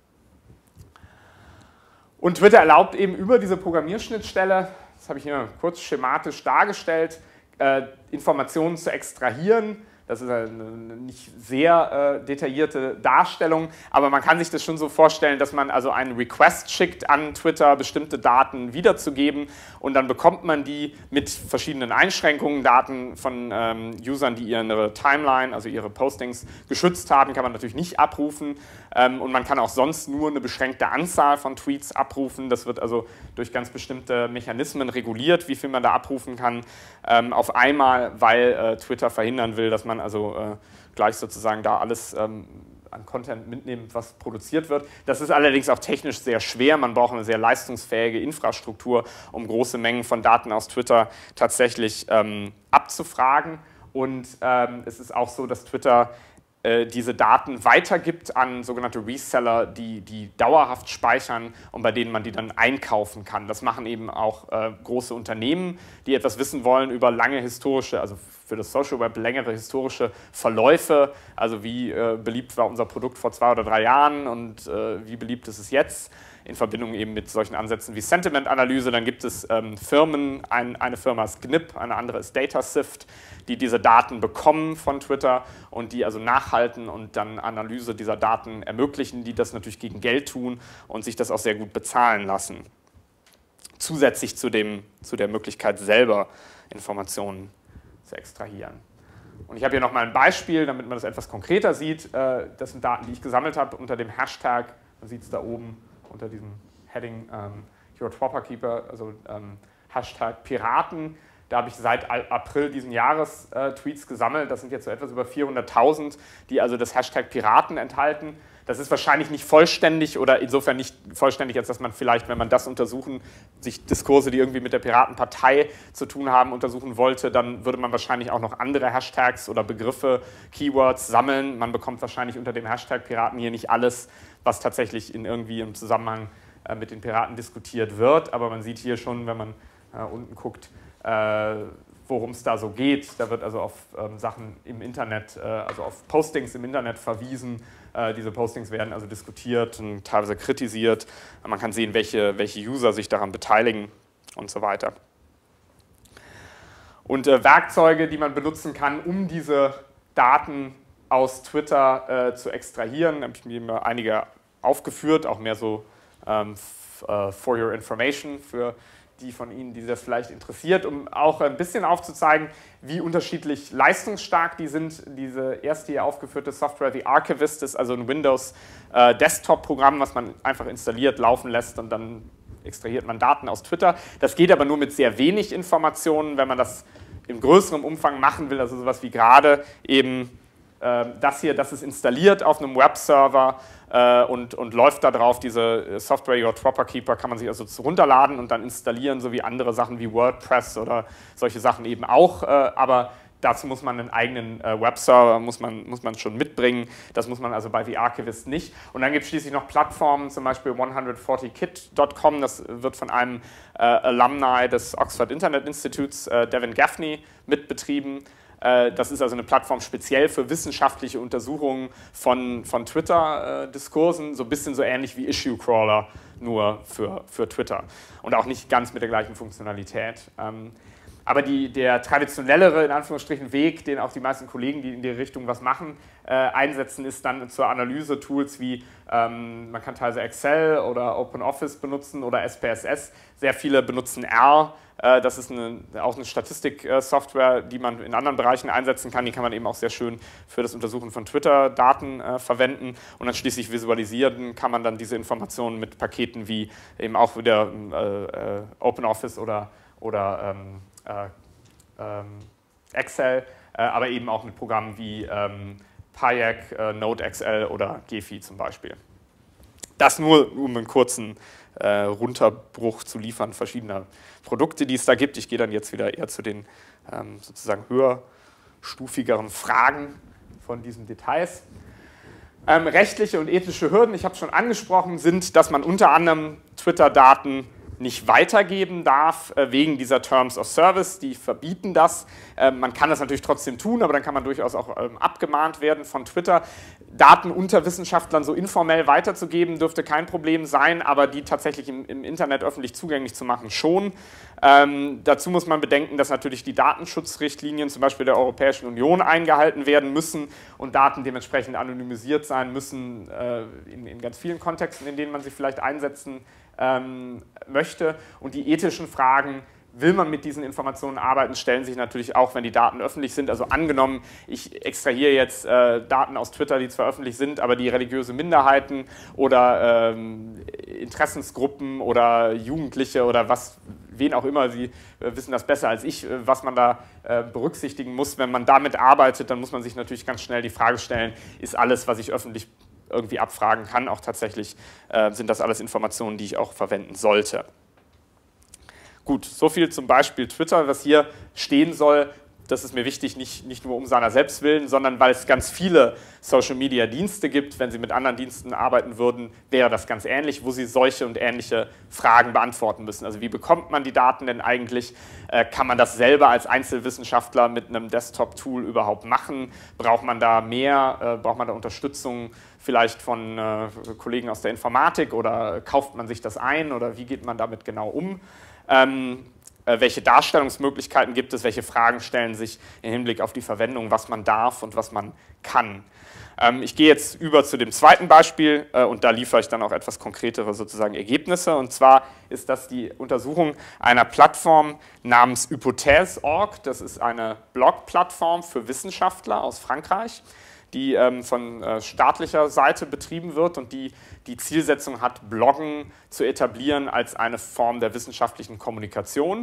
Und Twitter erlaubt eben über diese Programmierschnittstelle, das habe ich hier kurz schematisch dargestellt, äh, Informationen zu extrahieren. Das ist eine nicht sehr äh, detaillierte Darstellung, aber man kann sich das schon so vorstellen, dass man also einen Request schickt an Twitter, bestimmte Daten wiederzugeben, und dann bekommt man die mit verschiedenen Einschränkungen. Daten von ähm, Usern, die ihre Timeline, also ihre Postings geschützt haben, kann man natürlich nicht abrufen, ähm, und man kann auch sonst nur eine beschränkte Anzahl von Tweets abrufen. Das wird also durch ganz bestimmte Mechanismen reguliert, wie viel man da abrufen kann, ähm, auf einmal, weil äh, Twitter verhindern will, dass man also äh, gleich sozusagen da alles ähm, an Content mitnimmt, was produziert wird. Das ist allerdings auch technisch sehr schwer. Man braucht eine sehr leistungsfähige Infrastruktur, um große Mengen von Daten aus Twitter tatsächlich ähm, abzufragen. Und ähm, es ist auch so, dass Twitter äh, diese Daten weitergibt an sogenannte Reseller, die, die dauerhaft speichern und bei denen man die dann einkaufen kann. Das machen eben auch äh, große Unternehmen, die etwas wissen wollen über lange historische, also für das Social Web längere historische Verläufe, also wie äh, beliebt war unser Produkt vor zwei oder drei Jahren und äh, wie beliebt ist es jetzt, in Verbindung eben mit solchen Ansätzen wie Sentiment-Analyse. Dann gibt es ähm, Firmen, ein, eine Firma ist G N I P, eine andere ist DataSift, die diese Daten bekommen von Twitter und die also nachhalten und dann Analyse dieser Daten ermöglichen, die das natürlich gegen Geld tun und sich das auch sehr gut bezahlen lassen. Zusätzlich zu, dem, zu der Möglichkeit selber Informationen zu extrahieren. Und ich habe hier nochmal ein Beispiel, damit man das etwas konkreter sieht. Das sind Daten, die ich gesammelt habe unter dem Hashtag, man sieht es da oben unter diesem Heading ähm, Hero Twopper Keeper, also ähm, Hashtag Piraten. Da habe ich seit April diesen Jahres äh, Tweets gesammelt. Das sind jetzt so etwas über vierhunderttausend, die also das Hashtag Piraten enthalten. Das ist wahrscheinlich nicht vollständig oder insofern nicht vollständig, als dass man vielleicht, wenn man das untersuchen, sich Diskurse, die irgendwie mit der Piratenpartei zu tun haben, untersuchen wollte, dann würde man wahrscheinlich auch noch andere Hashtags oder Begriffe, Keywords sammeln. Man bekommt wahrscheinlich unter dem Hashtag Piraten hier nicht alles, was tatsächlich in irgendwie im Zusammenhang äh, mit den Piraten diskutiert wird. Aber man sieht hier schon, wenn man äh, unten guckt, äh, worum es da so geht. Da wird also auf ähm, Sachen im Internet, äh, also auf Postings im Internet verwiesen. Äh, diese Postings werden also diskutiert und teilweise kritisiert. Man kann sehen, welche, welche User sich daran beteiligen und so weiter. Und äh, Werkzeuge, die man benutzen kann, um diese Daten aus Twitter äh, zu extrahieren, habe ich mir mal einige aufgeführt, auch mehr so ähm, uh, for your information für die von Ihnen, die das vielleicht interessiert, um auch ein bisschen aufzuzeigen, wie unterschiedlich leistungsstark die sind. Diese erste hier aufgeführte Software, The Archivist, ist also ein Windows-Desktop-Programm, äh, was man einfach installiert, laufen lässt und dann extrahiert man Daten aus Twitter. Das geht aber nur mit sehr wenig Informationen, wenn man das in größerem Umfang machen will, also sowas wie gerade eben äh, das hier, das ist installiert auf einem Webserver äh, und, und läuft da drauf. Diese Software, Your Twopper Keeper, kann man sich also runterladen und dann installieren, so wie andere Sachen wie WordPress oder solche Sachen eben auch, äh, aber dazu muss man einen eigenen äh, Webserver, muss man, muss man schon mitbringen. Das muss man also bei The Archivist nicht. Und dann gibt es schließlich noch Plattformen, zum Beispiel hundertvierzig kit Punkt com. Das wird von einem äh, Alumni des Oxford Internet Institutes, äh, Devin Gaffney, mitbetrieben. Äh, das ist also eine Plattform speziell für wissenschaftliche Untersuchungen von, von Twitter-Diskursen, so ein bisschen so ähnlich wie Issue Crawler, nur für, für Twitter. Und auch nicht ganz mit der gleichen Funktionalität. Ähm, Aber die, der traditionellere, in Anführungsstrichen, Weg, den auch die meisten Kollegen, die in die Richtung was machen, äh, einsetzen, ist dann zur Analyse Tools wie, ähm, man kann teilweise Excel oder OpenOffice benutzen oder S P S S. Sehr viele benutzen R. Äh, das ist eine, auch eine Statistik-Software, die man in anderen Bereichen einsetzen kann. Die kann man eben auch sehr schön für das Untersuchen von Twitter-Daten äh, verwenden. Und dann schließlich visualisieren kann man dann diese Informationen mit Paketen wie eben auch wieder äh, äh, OpenOffice oder, oder ähm, Äh, ähm, Excel, äh, aber eben auch mit Programmen wie ähm, Payek, äh, NodeXL oder Gephi zum Beispiel. Das nur, um einen kurzen äh, Runterbruch zu liefern verschiedener Produkte, die es da gibt. Ich gehe dann jetzt wieder eher zu den ähm, sozusagen höherstufigeren Fragen von diesen Details. Ähm, rechtliche und ethische Hürden, ich habe es schon angesprochen, sind, dass man unter anderem Twitter-Daten nicht weitergeben darf, äh, wegen dieser Terms of Service, die verbieten das. Äh, man kann das natürlich trotzdem tun, aber dann kann man durchaus auch ähm, abgemahnt werden von Twitter. Daten unter Wissenschaftlern so informell weiterzugeben, dürfte kein Problem sein, aber die tatsächlich im, im Internet öffentlich zugänglich zu machen, schon. Ähm, dazu muss man bedenken, dass natürlich die Datenschutzrichtlinien zum Beispiel der Europäischen Union eingehalten werden müssen und Daten dementsprechend anonymisiert sein müssen, äh, in, in ganz vielen Kontexten, in denen man sie vielleicht einsetzen ähm, möchte. Und die ethischen Fragen, will man mit diesen Informationen arbeiten, stellen sich natürlich auch, wenn die Daten öffentlich sind. Also angenommen, ich extrahiere jetzt äh, Daten aus Twitter, die zwar öffentlich sind, aber die religiöse Minderheiten oder ähm, Interessensgruppen oder Jugendliche oder was, wen auch immer, Sie äh, wissen das besser als ich, äh, was man da äh, berücksichtigen muss. Wenn man damit arbeitet, dann muss man sich natürlich ganz schnell die Frage stellen, ist alles, was ich öffentlich irgendwie abfragen kann, auch tatsächlich, äh, sind das alles Informationen, die ich auch verwenden sollte. Gut, soviel zum Beispiel Twitter, was hier stehen soll. Das ist mir wichtig, nicht, nicht nur um seiner selbst willen, sondern weil es ganz viele Social-Media-Dienste gibt. Wenn Sie mit anderen Diensten arbeiten würden, wäre das ganz ähnlich, wo Sie solche und ähnliche Fragen beantworten müssen. Also wie bekommt man die Daten denn eigentlich? Äh, kann man das selber als Einzelwissenschaftler mit einem Desktop-Tool überhaupt machen? Braucht man da mehr? Äh, braucht man da Unterstützung vielleicht von äh, Kollegen aus der Informatik oder kauft man sich das ein oder wie geht man damit genau um? Ähm, Welche Darstellungsmöglichkeiten gibt es, welche Fragen stellen sich im Hinblick auf die Verwendung, was man darf und was man kann. Ich gehe jetzt über zu dem zweiten Beispiel und da liefere ich dann auch etwas konkretere sozusagen Ergebnisse. Und zwar ist das die Untersuchung einer Plattform namens Hypothèse Punkt org. Das ist eine Blog-Plattform für Wissenschaftler aus Frankreich, die von staatlicher Seite betrieben wird und die die Zielsetzung hat, Bloggen zu etablieren als eine Form der wissenschaftlichen Kommunikation.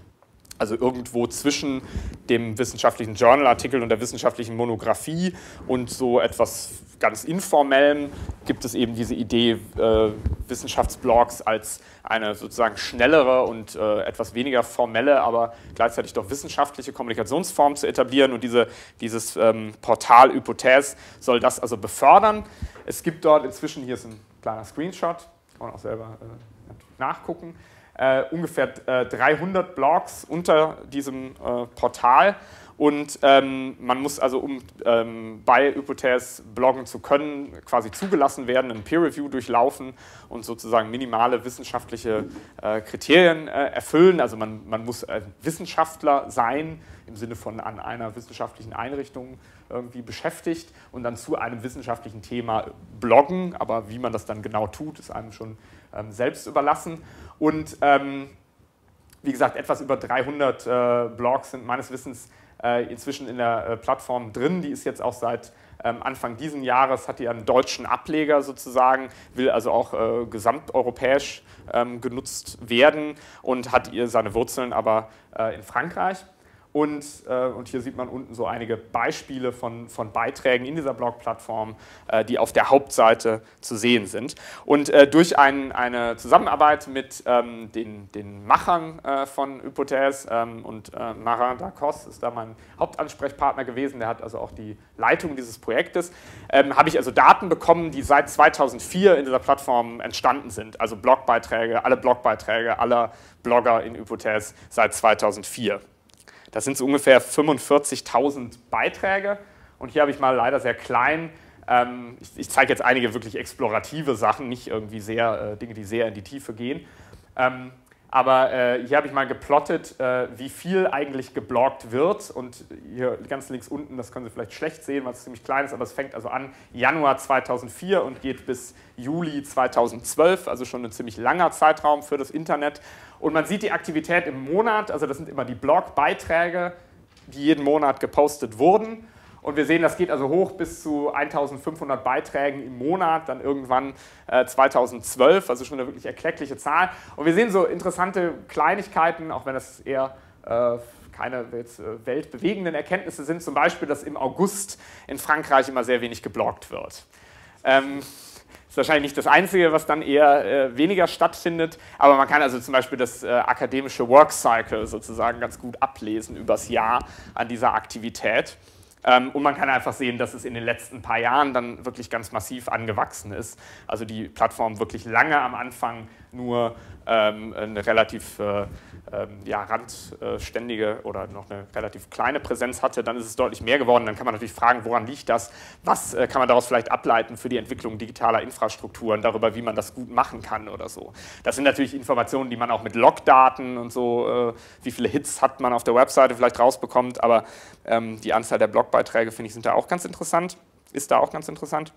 Also irgendwo zwischen dem wissenschaftlichen Journalartikel und der wissenschaftlichen Monographie und so etwas ganz Informellem gibt es eben diese Idee, äh, Wissenschaftsblogs als eine sozusagen schnellere und äh, etwas weniger formelle, aber gleichzeitig doch wissenschaftliche Kommunikationsform zu etablieren. Und diese, dieses ähm, Portal Hypothèse soll das also befördern. Es gibt dort inzwischen, hier ist ein kleiner Screenshot, kann man auch selber äh, nachgucken, Uh, ungefähr uh, dreihundert Blogs unter diesem uh, Portal und ähm, man muss also, um ähm, bei Hypothèse bloggen zu können, quasi zugelassen werden, ein Peer-Review durchlaufen und sozusagen minimale wissenschaftliche äh, Kriterien äh, erfüllen. Also man, man muss äh, Wissenschaftler sein, im Sinne von an einer wissenschaftlichen Einrichtung irgendwie beschäftigt und dann zu einem wissenschaftlichen Thema bloggen, aber wie man das dann genau tut, ist einem schon ähm, selbst überlassen. Und ähm, wie gesagt, etwas über dreihundert äh, Blogs sind meines Wissens äh, inzwischen in der äh, Plattform drin. Die ist jetzt auch seit ähm, Anfang diesen Jahres, hat die einen deutschen Ableger sozusagen, will also auch äh, gesamteuropäisch ähm, genutzt werden und hat ihr seine Wurzeln aber äh, in Frankreich. Und, äh, und hier sieht man unten so einige Beispiele von, von Beiträgen in dieser Blog-Plattform, äh, die auf der Hauptseite zu sehen sind. Und äh, durch ein, eine Zusammenarbeit mit ähm, den, den Machern äh, von Hypothèse ähm, und äh, Marin Dacos ist da mein Hauptansprechpartner gewesen, der hat also auch die Leitung dieses Projektes, ähm, habe ich also Daten bekommen, die seit zweitausendvier in dieser Plattform entstanden sind. Also Blogbeiträge, alle Blogbeiträge aller Blogger in Hypothèse seit zweitausendvier. Das sind so ungefähr fünfundvierzigtausend Beiträge und hier habe ich mal leider sehr klein, ähm, ich, ich zeige jetzt einige wirklich explorative Sachen, nicht irgendwie sehr, äh, Dinge, die sehr in die Tiefe gehen, ähm, aber äh, hier habe ich mal geplottet, äh, wie viel eigentlich gebloggt wird und hier ganz links unten, das können Sie vielleicht schlecht sehen, weil es ziemlich klein ist, aber es fängt also an Januar zweitausendvier und geht bis Juli zweitausendzwölf, also schon ein ziemlich langer Zeitraum für das Internet. Und man sieht die Aktivität im Monat, also das sind immer die Blogbeiträge, die jeden Monat gepostet wurden. Und wir sehen, das geht also hoch bis zu eintausendfünfhundert Beiträgen im Monat, dann irgendwann äh, zweitausendzwölf, also schon eine wirklich erkleckliche Zahl. Und wir sehen so interessante Kleinigkeiten, auch wenn das eher äh, keine jetzt, äh, weltbewegenden Erkenntnisse sind, zum Beispiel, dass im August in Frankreich immer sehr wenig gebloggt wird. Ähm, Das ist wahrscheinlich nicht das Einzige, was dann eher äh, weniger stattfindet, aber man kann also zum Beispiel das äh, akademische Workcycle sozusagen ganz gut ablesen übers Jahr an dieser Aktivität. Ähm, und man kann einfach sehen, dass es in den letzten paar Jahren dann wirklich ganz massiv angewachsen ist. Also die Plattform wirklich lange am Anfang nur ähm, eine relativ äh, ähm, ja, randständige oder noch eine relativ kleine Präsenz hatte, dann ist es deutlich mehr geworden. Dann kann man natürlich fragen, woran liegt das? Was äh, kann man daraus vielleicht ableiten für die Entwicklung digitaler Infrastrukturen, darüber, wie man das gut machen kann oder so. Das sind natürlich Informationen, die man auch mit Logdaten und so, äh, wie viele Hits hat man auf der Webseite vielleicht rausbekommt, aber ähm, die Anzahl der Blogbeiträge, finde ich, sind da auch ganz interessant, ist da auch ganz interessant.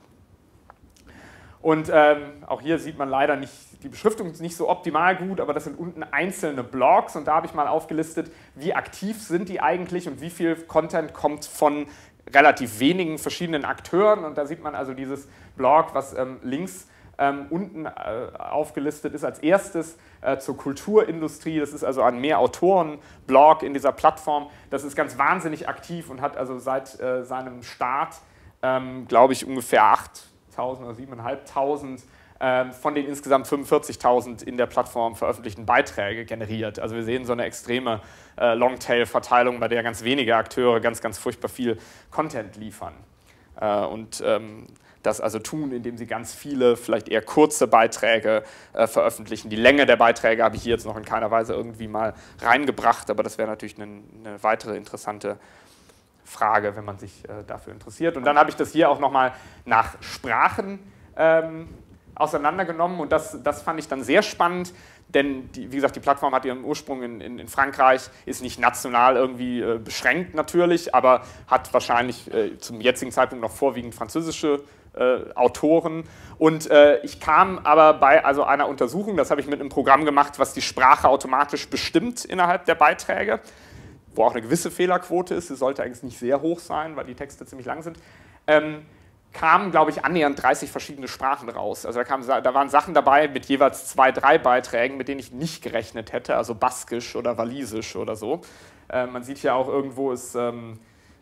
Und ähm, auch hier sieht man leider nicht, die Beschriftung ist nicht so optimal gut, aber das sind unten einzelne Blogs und da habe ich mal aufgelistet, wie aktiv sind die eigentlich und wie viel Content kommt von relativ wenigen verschiedenen Akteuren. Und da sieht man also dieses Blog, was ähm, links Ähm, unten äh, aufgelistet ist als erstes äh, zur Kulturindustrie. Das ist also ein Mehr-Autoren-Blog in dieser Plattform. Das ist ganz wahnsinnig aktiv und hat also seit äh, seinem Start, ähm, glaube ich, ungefähr achttausend oder siebentausendfünfhundert ähm, von den insgesamt fünfundvierzigtausend in der Plattform veröffentlichten Beiträge generiert. Also wir sehen so eine extreme äh, Longtail-Verteilung, bei der ganz wenige Akteure ganz, ganz furchtbar viel Content liefern. Äh, und ähm, das also tun, indem sie ganz viele, vielleicht eher kurze Beiträge äh, veröffentlichen. Die Länge der Beiträge habe ich hier jetzt noch in keiner Weise irgendwie mal reingebracht, aber das wäre natürlich eine, eine weitere interessante Frage, wenn man sich äh, dafür interessiert. Und dann habe ich das hier auch nochmal nach Sprachen ähm, auseinandergenommen und das, das fand ich dann sehr spannend, denn die, wie gesagt, die Plattform hat ihren Ursprung in, in, in Frankreich, ist nicht national irgendwie äh, beschränkt natürlich, aber hat wahrscheinlich äh, zum jetzigen Zeitpunkt noch vorwiegend französische Äh, Autoren und äh, ich kam aber bei also einer Untersuchung, das habe ich mit einem Programm gemacht, was die Sprache automatisch bestimmt innerhalb der Beiträge, wo auch eine gewisse Fehlerquote ist, sie sollte eigentlich nicht sehr hoch sein, weil die Texte ziemlich lang sind, ähm, kamen, glaube ich, annähernd dreißig verschiedene Sprachen raus. Also da, kamen, da waren Sachen dabei mit jeweils zwei, drei Beiträgen, mit denen ich nicht gerechnet hätte, also Baskisch oder Walisisch oder so. Äh, man sieht ja auch irgendwo ist ähm,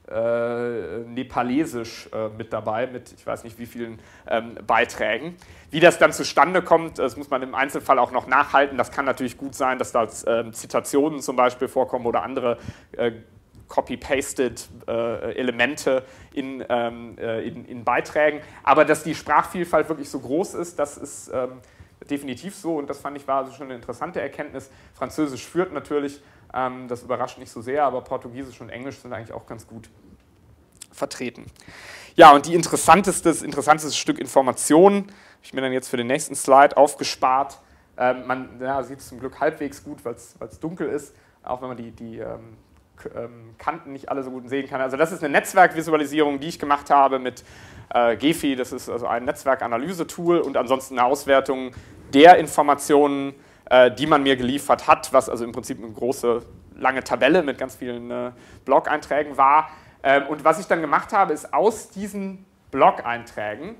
Äh, Nepalesisch äh, mit dabei, mit ich weiß nicht wie vielen ähm, Beiträgen. Wie das dann zustande kommt, das muss man im Einzelfall auch noch nachhalten. Das kann natürlich gut sein, dass da äh, Zitationen zum Beispiel vorkommen oder andere äh, copy-pasted äh, Elemente in, ähm, äh, in, in Beiträgen. Aber dass die Sprachvielfalt wirklich so groß ist, das ist ähm, definitiv so und das fand ich war also schon eine interessante Erkenntnis. Französisch führt natürlich, ähm, das überrascht nicht so sehr, aber Portugiesisch und Englisch sind eigentlich auch ganz gut vertreten. Ja, und die interessanteste, das interessanteste Stück Information habe ich mir dann jetzt für den nächsten Slide aufgespart. Ähm, man ja, sieht es zum Glück halbwegs gut, weil es dunkel ist, auch wenn man die, die ähm, Kanten nicht alle so gut sehen kann. Also das ist eine Netzwerkvisualisierung, die ich gemacht habe mit äh, Gephi, das ist also ein Netzwerkanalyse-Tool und ansonsten eine Auswertung der Informationen, äh, die man mir geliefert hat, was also im Prinzip eine große, lange Tabelle mit ganz vielen äh, Blog-Einträgen war. Ähm, und was ich dann gemacht habe, ist aus diesen Blog-Einträgen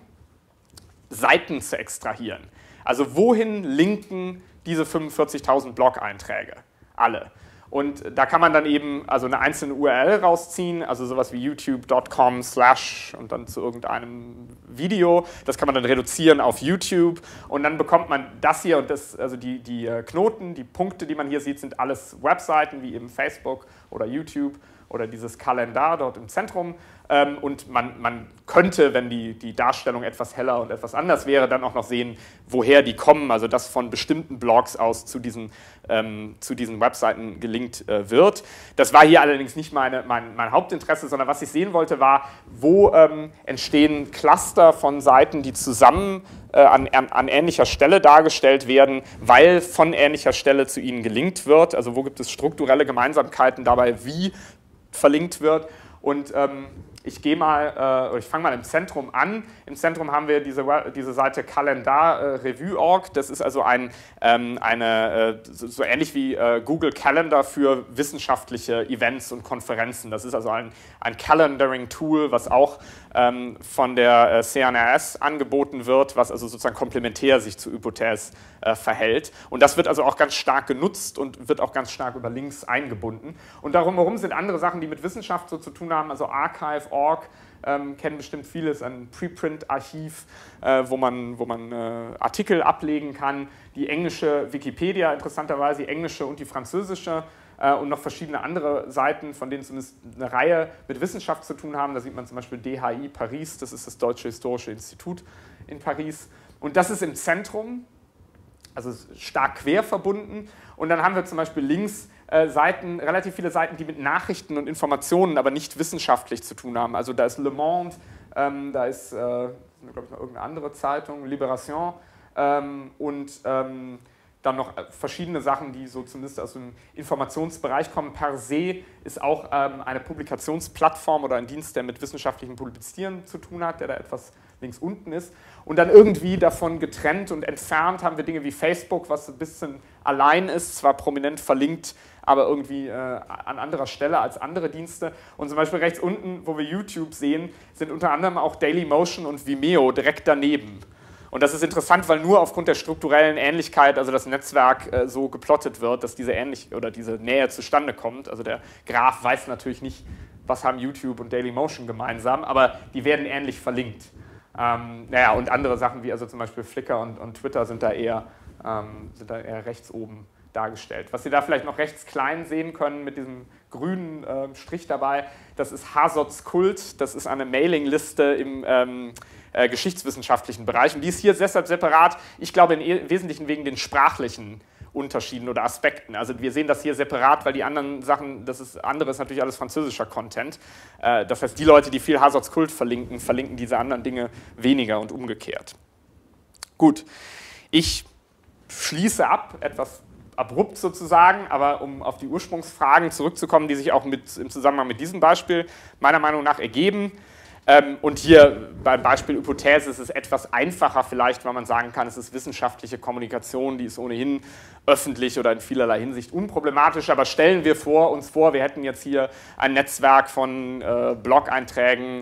Seiten zu extrahieren. Also wohin linken diese fünfundvierzigtausend Blog-Einträge? Alle. Und da kann man dann eben also eine einzelne U R L rausziehen, also sowas wie youtube punkt com slash und dann zu irgendeinem Video. Das kann man dann reduzieren auf YouTube und dann bekommt man das hier und das, also die, die Knoten, die Punkte, die man hier sieht, sind alles Webseiten wie eben Facebook oder YouTube oder dieses Kalendar dort im Zentrum. Und man, man könnte, wenn die, die Darstellung etwas heller und etwas anders wäre, dann auch noch sehen, woher die kommen, also dass von bestimmten Blogs aus zu diesen, ähm, zu diesen Webseiten gelinkt äh, wird. Das war hier allerdings nicht meine, mein, mein Hauptinteresse, sondern was ich sehen wollte, war, wo ähm, entstehen Cluster von Seiten, die zusammen äh, an, an ähnlicher Stelle dargestellt werden, weil von ähnlicher Stelle zu ihnen gelinkt wird. Also wo gibt es strukturelle Gemeinsamkeiten dabei, wie verlinkt wird. Und ähm, ich gehe mal, äh, ich fange mal im Zentrum an. Im Zentrum haben wir diese, diese Seite Kalendar äh, Revue punkt org. Das ist also ein, ähm, eine, äh, so, so ähnlich wie äh, Google Calendar für wissenschaftliche Events und Konferenzen. Das ist also ein, ein Calendaring-Tool, was auch ähm, von der äh, C N R S angeboten wird, was also sozusagen komplementär sich zu Hypothèse äh, verhält. Und das wird also auch ganz stark genutzt und wird auch ganz stark über Links eingebunden. Und darum herum sind andere Sachen, die mit Wissenschaft so zu tun haben, also Archive punkt org, ähm, kennen bestimmt vieles, ein Preprint-Archiv, äh, wo man, wo man äh, Artikel ablegen kann, die englische Wikipedia, interessanterweise die englische und die französische äh, und noch verschiedene andere Seiten, von denen zumindest eine Reihe mit Wissenschaft zu tun haben. Da sieht man zum Beispiel D H I Paris, das ist das Deutsche Historische Institut in Paris. Und das ist im Zentrum, also stark quer verbunden. Und dann haben wir zum Beispiel links äh, Seiten, relativ viele Seiten, die mit Nachrichten und Informationen, aber nicht wissenschaftlich zu tun haben. Also da ist Le Monde, ähm, da ist, äh, glaube ich, noch irgendeine andere Zeitung, Libération ähm, und ähm, dann noch verschiedene Sachen, die so zumindest aus dem Informationsbereich kommen. Per se ist auch ähm, eine Publikationsplattform oder ein Dienst, der mit wissenschaftlichem Publizieren zu tun hat, der da etwas links unten ist. Und dann irgendwie davon getrennt und entfernt haben wir Dinge wie Facebook, was ein bisschen allein ist, zwar prominent verlinkt, aber irgendwie äh, an anderer Stelle als andere Dienste. Und zum Beispiel rechts unten, wo wir YouTube sehen, sind unter anderem auch Dailymotion und Vimeo direkt daneben. Und das ist interessant, weil nur aufgrund der strukturellen Ähnlichkeit, also das Netzwerk äh, so geplottet wird, dass diese ähnlich oder diese Nähe zustande kommt. Also der Graph weiß natürlich nicht, was haben YouTube und Dailymotion gemeinsam, aber die werden ähnlich verlinkt. Ähm, naja, und andere Sachen wie also zum Beispiel Flickr und, und Twitter sind da, eher, ähm, sind da eher rechts oben dargestellt. Was Sie da vielleicht noch rechts klein sehen können mit diesem grünen äh, Strich dabei, das ist Hazots Kult, das ist eine Mailingliste im ähm, äh, geschichtswissenschaftlichen Bereich und die ist hier deshalb separat, ich glaube im Wesentlichen wegen den sprachlichen Unterschieden oder Aspekten. Also wir sehen das hier separat, weil die anderen Sachen, das ist, andere ist natürlich alles französischer Content. Äh, das heißt, die Leute, die viel Hazots Kult verlinken, verlinken diese anderen Dinge weniger und umgekehrt. Gut, ich schließe ab, etwas abrupt sozusagen, aber um auf die Ursprungsfragen zurückzukommen, die sich auch mit, im Zusammenhang mit diesem Beispiel meiner Meinung nach ergeben. Ähm, und hier beim Beispiel Hypothese ist es etwas einfacher vielleicht, weil man sagen kann, es ist wissenschaftliche Kommunikation, die ist ohnehin öffentlich oder in vielerlei Hinsicht unproblematisch, aber stellen wir vor, uns vor, wir hätten jetzt hier ein Netzwerk von äh, Blog-Einträgen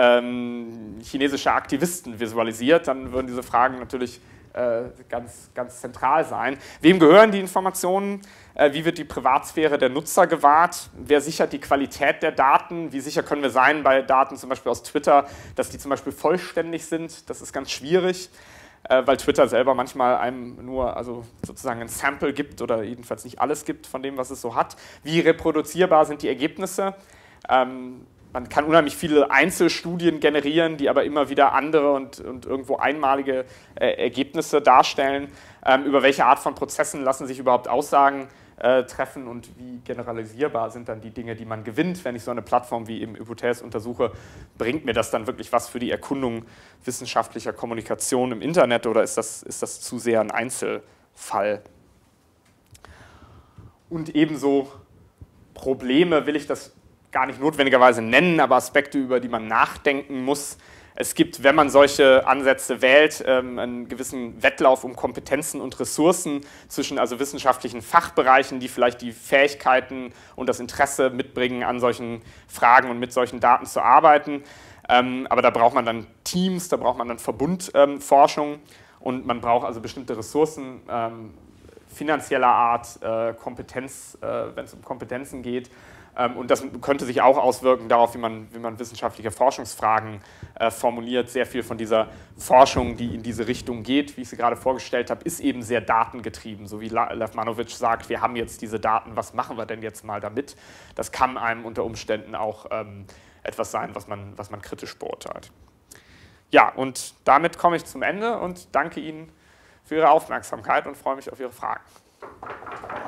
ähm, chinesischer Aktivisten visualisiert, dann würden diese Fragen natürlich Ganz, ganz zentral sein. Wem gehören die Informationen? Wie wird die Privatsphäre der Nutzer gewahrt? Wer sichert die Qualität der Daten? Wie sicher können wir sein bei Daten zum Beispiel aus Twitter, dass die zum Beispiel vollständig sind? Das ist ganz schwierig, weil Twitter selber manchmal einem nur also sozusagen ein Sample gibt oder jedenfalls nicht alles gibt von dem, was es so hat. Wie reproduzierbar sind die Ergebnisse? Man kann unheimlich viele Einzelstudien generieren, die aber immer wieder andere und, und irgendwo einmalige äh, Ergebnisse darstellen. Ähm, über welche Art von Prozessen lassen sich überhaupt Aussagen äh, treffen und wie generalisierbar sind dann die Dinge, die man gewinnt? Wenn ich so eine Plattform wie eben Hypothese untersuche, bringt mir das dann wirklich was für die Erkundung wissenschaftlicher Kommunikation im Internet oder ist das, ist das zu sehr ein Einzelfall? Und ebenso Probleme will ich das gar nicht notwendigerweise nennen, aber Aspekte, über die man nachdenken muss. Es gibt, wenn man solche Ansätze wählt, einen gewissen Wettlauf um Kompetenzen und Ressourcen zwischen also wissenschaftlichen Fachbereichen, die vielleicht die Fähigkeiten und das Interesse mitbringen, an solchen Fragen und mit solchen Daten zu arbeiten. Aber da braucht man dann Teams, da braucht man dann Verbundforschung und man braucht also bestimmte Ressourcen finanzieller Art, Kompetenz, wenn es um Kompetenzen geht. Und das könnte sich auch auswirken darauf, wie man, wie man wissenschaftliche Forschungsfragen äh, formuliert. Sehr viel von dieser Forschung, die in diese Richtung geht, wie ich sie gerade vorgestellt habe, ist eben sehr datengetrieben. So wie Lavmanovic sagt, wir haben jetzt diese Daten, was machen wir denn jetzt mal damit? Das kann einem unter Umständen auch ähm, etwas sein, was man, was man kritisch beurteilt. Ja, und damit komme ich zum Ende und danke Ihnen für Ihre Aufmerksamkeit und freue mich auf Ihre Fragen.